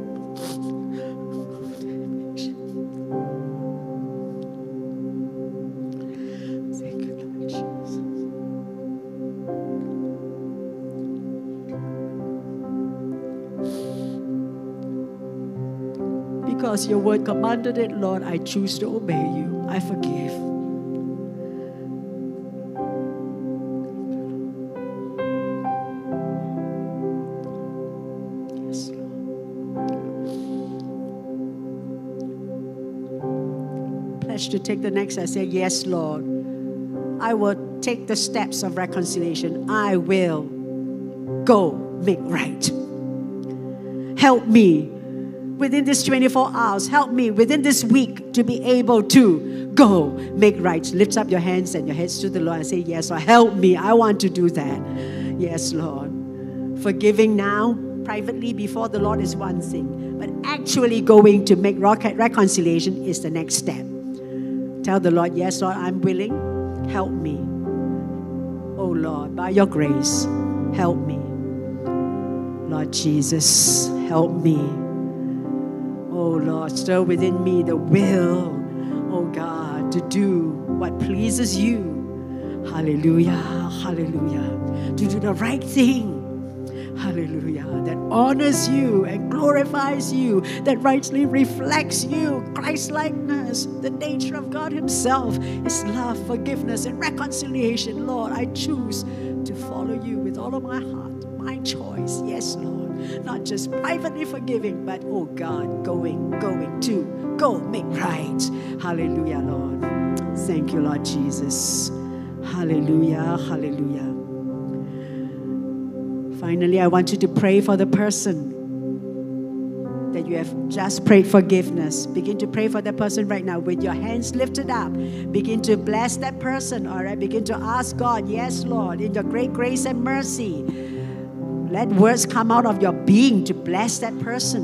Thank you, Lord Jesus. Because your word commanded it, Lord, I choose to obey you. I forgive. To take the next, I say, yes, Lord, I will take the steps of reconciliation. I will go make right. Help me within this 24 hours. Help me within this week to be able to go make right. Lift up your hands and your heads to the Lord and say, yes, Lord, help me. I want to do that. Yes, Lord. Forgiving now privately before the Lord is one thing, but actually going to make reconciliation is the next step. Tell the Lord, yes, Lord, I'm willing. Help me. Oh, Lord, by your grace, help me. Lord Jesus, help me. Oh, Lord, stir within me the will, oh, God, to do what pleases you. Hallelujah, hallelujah. To do the right thing. Hallelujah, that honors you and glorifies you, that rightly reflects you, Christ-likeness, the nature of God Himself, His love, forgiveness, and reconciliation. Lord, I choose to follow you with all of my heart, my choice. Yes, Lord, not just privately forgiving, but, oh God, going to go make right. Hallelujah, Lord. Thank you, Lord Jesus. Hallelujah, hallelujah. Finally, I want you to pray for the person that you have just prayed forgiveness. Begin to pray for that person right now with your hands lifted up. Begin to bless that person, all right? Begin to ask God, yes, Lord, in your great grace and mercy, let words come out of your being to bless that person.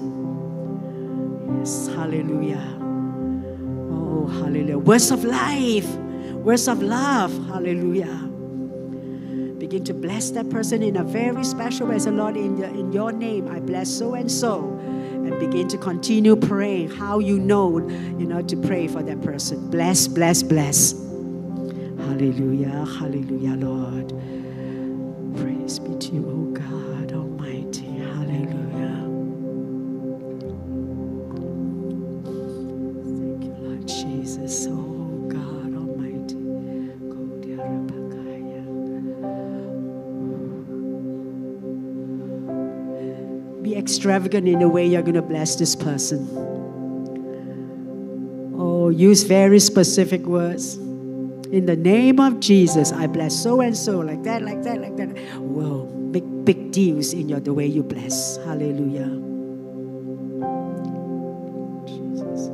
Yes, hallelujah. Oh, hallelujah. Words of life, words of love, hallelujah. Begin to bless that person in a very special way. So, Lord, in your name, I bless so and so. And begin to continue praying how you know to pray for that person. Bless, bless, bless. Hallelujah, hallelujah, Lord. Praise be to you, O God Almighty. Hallelujah. Thank you, Lord Jesus. Oh, God Almighty. Be extravagant in the way you're going to bless this person. Oh, use very specific words. In the name of Jesus, I bless so and so, like that, like that, like that. Whoa, big deals in the way you bless. Hallelujah. Jesus.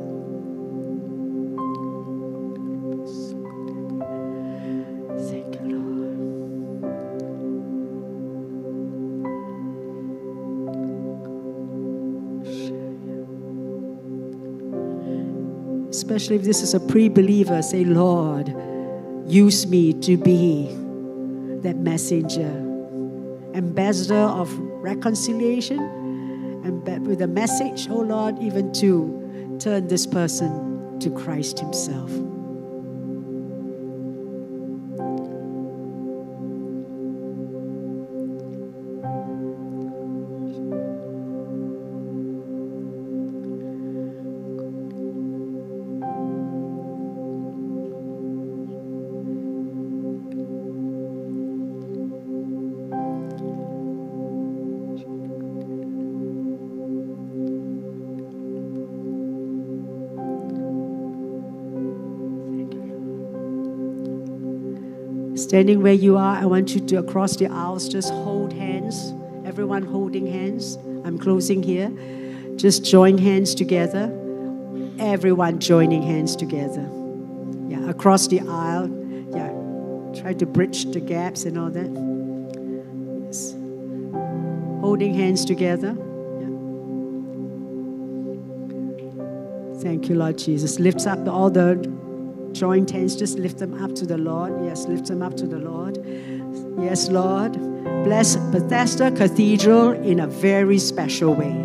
Thank you, Lord. especially if this is a pre-believer, say, Lord, use me to be that messenger, ambassador of reconciliation, and with a message, oh Lord, even to turn this person to Christ Himself. Standing where you are, I want you to, across the aisles, just hold hands. Everyone holding hands. I'm closing here. Just join hands together. Everyone joining hands together. Yeah, across the aisle. Yeah, try to bridge the gaps and all that. Yes. Holding hands together. Yeah. Thank you, Lord Jesus. Lift up all the joint hands, just lift them up to the Lord. Yes, lift them up to the Lord. Yes, Lord. Bless Bethesda Cathedral in a very special way.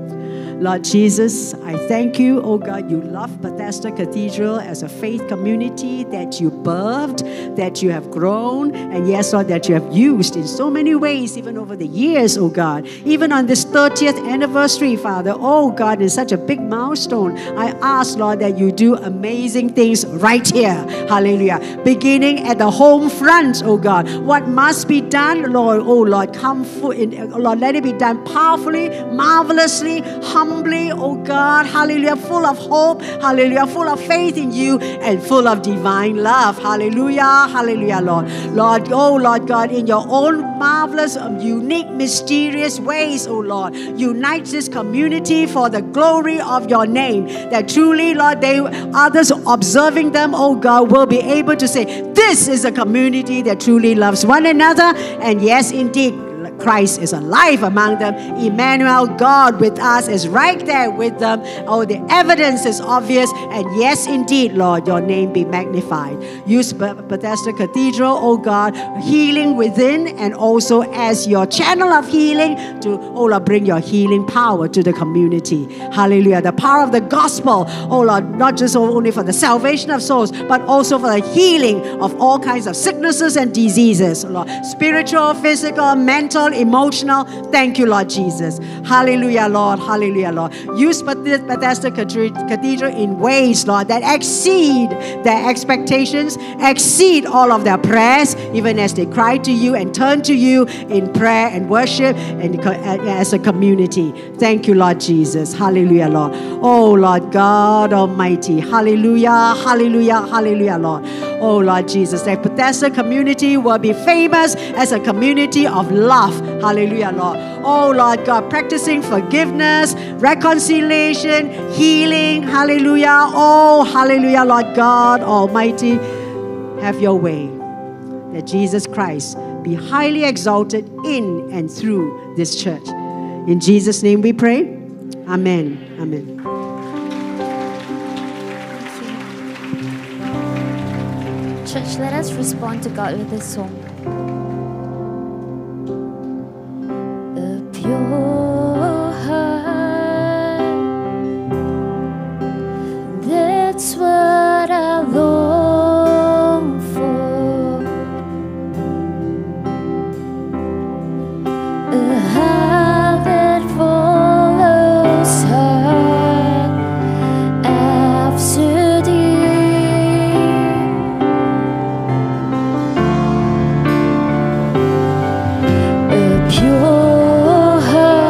Lord Jesus, I thank you, oh God, you love Bethesda Cathedral as a faith community that you birthed, that you have grown, and yes, Lord, that you have used in so many ways, even over the years, oh God. Even on this 30th anniversary, Father, oh God, it's such a big milestone. I ask, Lord, that you do amazing things right here. Hallelujah. Beginning at the home front, oh God. What must be done, Lord, oh Lord, come Lord, let it be done powerfully, marvelously, humbly, oh God, hallelujah, full of hope, hallelujah, full of faith in you and full of divine love, hallelujah, hallelujah, Lord. Lord, oh Lord God, in your own marvelous, unique, mysterious ways, oh Lord, unite this community for the glory of your name, that truly, Lord, others observing them, oh God, will be able to say, this is a community that truly loves one another, and yes, indeed, Christ is alive among them. Emmanuel, God with us, is right there with them. Oh, the evidence is obvious. And yes, indeed, Lord, your name be magnified. Use Bethesda Cathedral, oh God, healing within and also as your channel of healing to, oh Lord, bring your healing power to the community. Hallelujah. The power of the gospel, oh Lord, not just only for the salvation of souls, but also for the healing of all kinds of sicknesses and diseases, Lord. Spiritual, physical, mental, emotional. Thank you, Lord Jesus. Hallelujah, Lord. Hallelujah, Lord. Use Bethesda Cathedral in ways, Lord, that exceed their expectations, exceed all of their prayers, even as they cry to you and turn to you in prayer and worship and as a community. Thank you, Lord Jesus. Hallelujah, Lord. Oh, Lord God Almighty. Hallelujah, hallelujah, hallelujah, Lord. Oh, Lord Jesus, that Bethesda community will be famous as a community of love. Hallelujah, Lord. Oh, Lord God, practicing forgiveness, reconciliation, healing. Hallelujah. Oh, hallelujah, Lord God Almighty. Have your way. That Jesus Christ be highly exalted in and through this church. In Jesus' name we pray. Amen. Amen. Church, let us respond to God with this song. A pure heart, that's what I long for. A heart that follows hard after thee. Pure heart.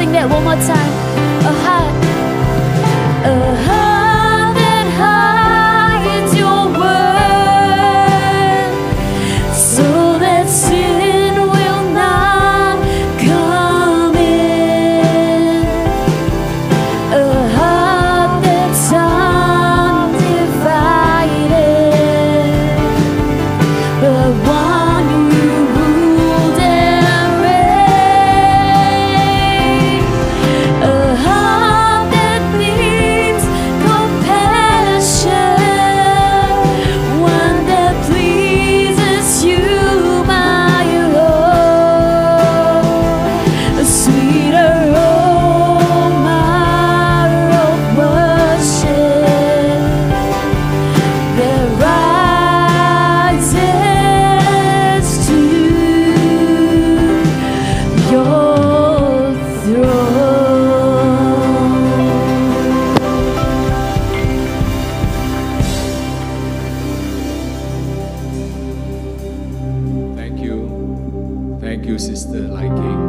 sing that one more time. A heart that hides your word, so that sin will not come in. A heart that's undivided, but one you ruled and reign. A heart that needs compassion, one that pleases you, my Lord. A sweet aroma of worship that rises to your throne. Thank you. Thank you, Sister Kheng.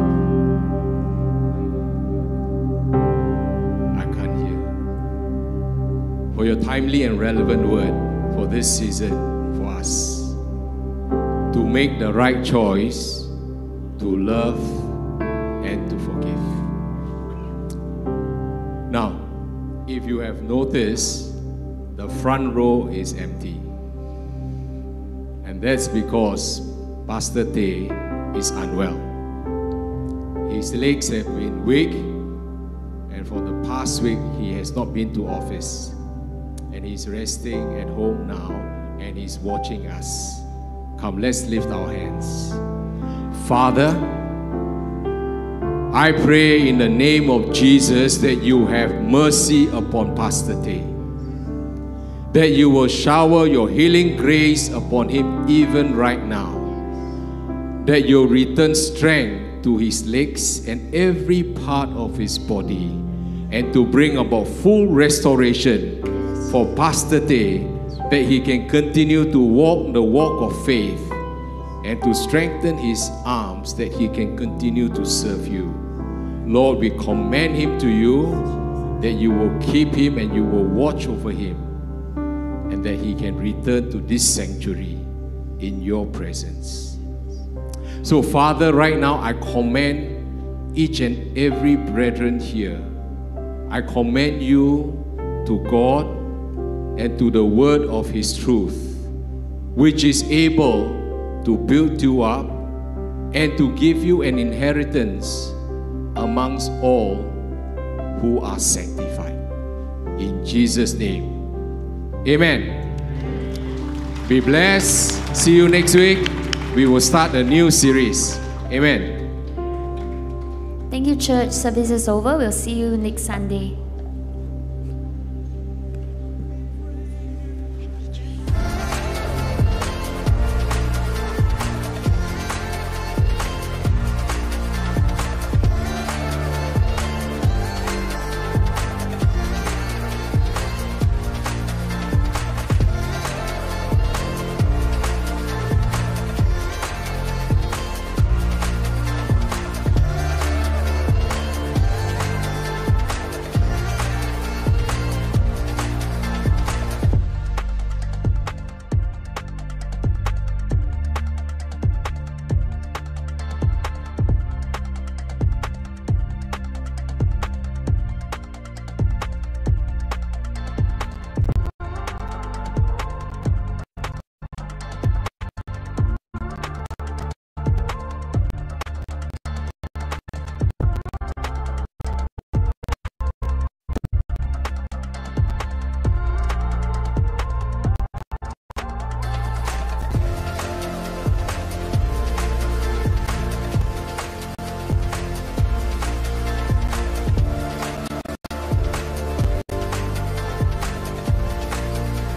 I can't hear. For your timely and relevant word for this season for us. To make the right choice, to love and to forgive. Now, if you have noticed, the front row is empty. And that's because Pastor Tay is unwell. His legs have been weak, and for the past week he has not been to office. And he's resting at home now, and he's watching us. Come, let's lift our hands. Father, I pray in the name of Jesus that you have mercy upon Pastor Tay. That you will shower your healing grace upon him even right now. That you'll return strength to his legs and every part of his body, and to bring about full restoration for Pastor Tay, that he can continue to walk the walk of faith, and to strengthen his arms that he can continue to serve you. Lord, we commend him to you, that you will keep him and you will watch over him, and that he can return to this sanctuary in your presence. So Father, right now I commend each and every brethren here. I commend you to God and to the word of his truth, which is able to build you up and to give you an inheritance amongst all who are sanctified. In Jesus' name, amen. Be blessed. See you next week. We will start a new series. Amen. Thank you, church. Service is over. We'll see you next Sunday.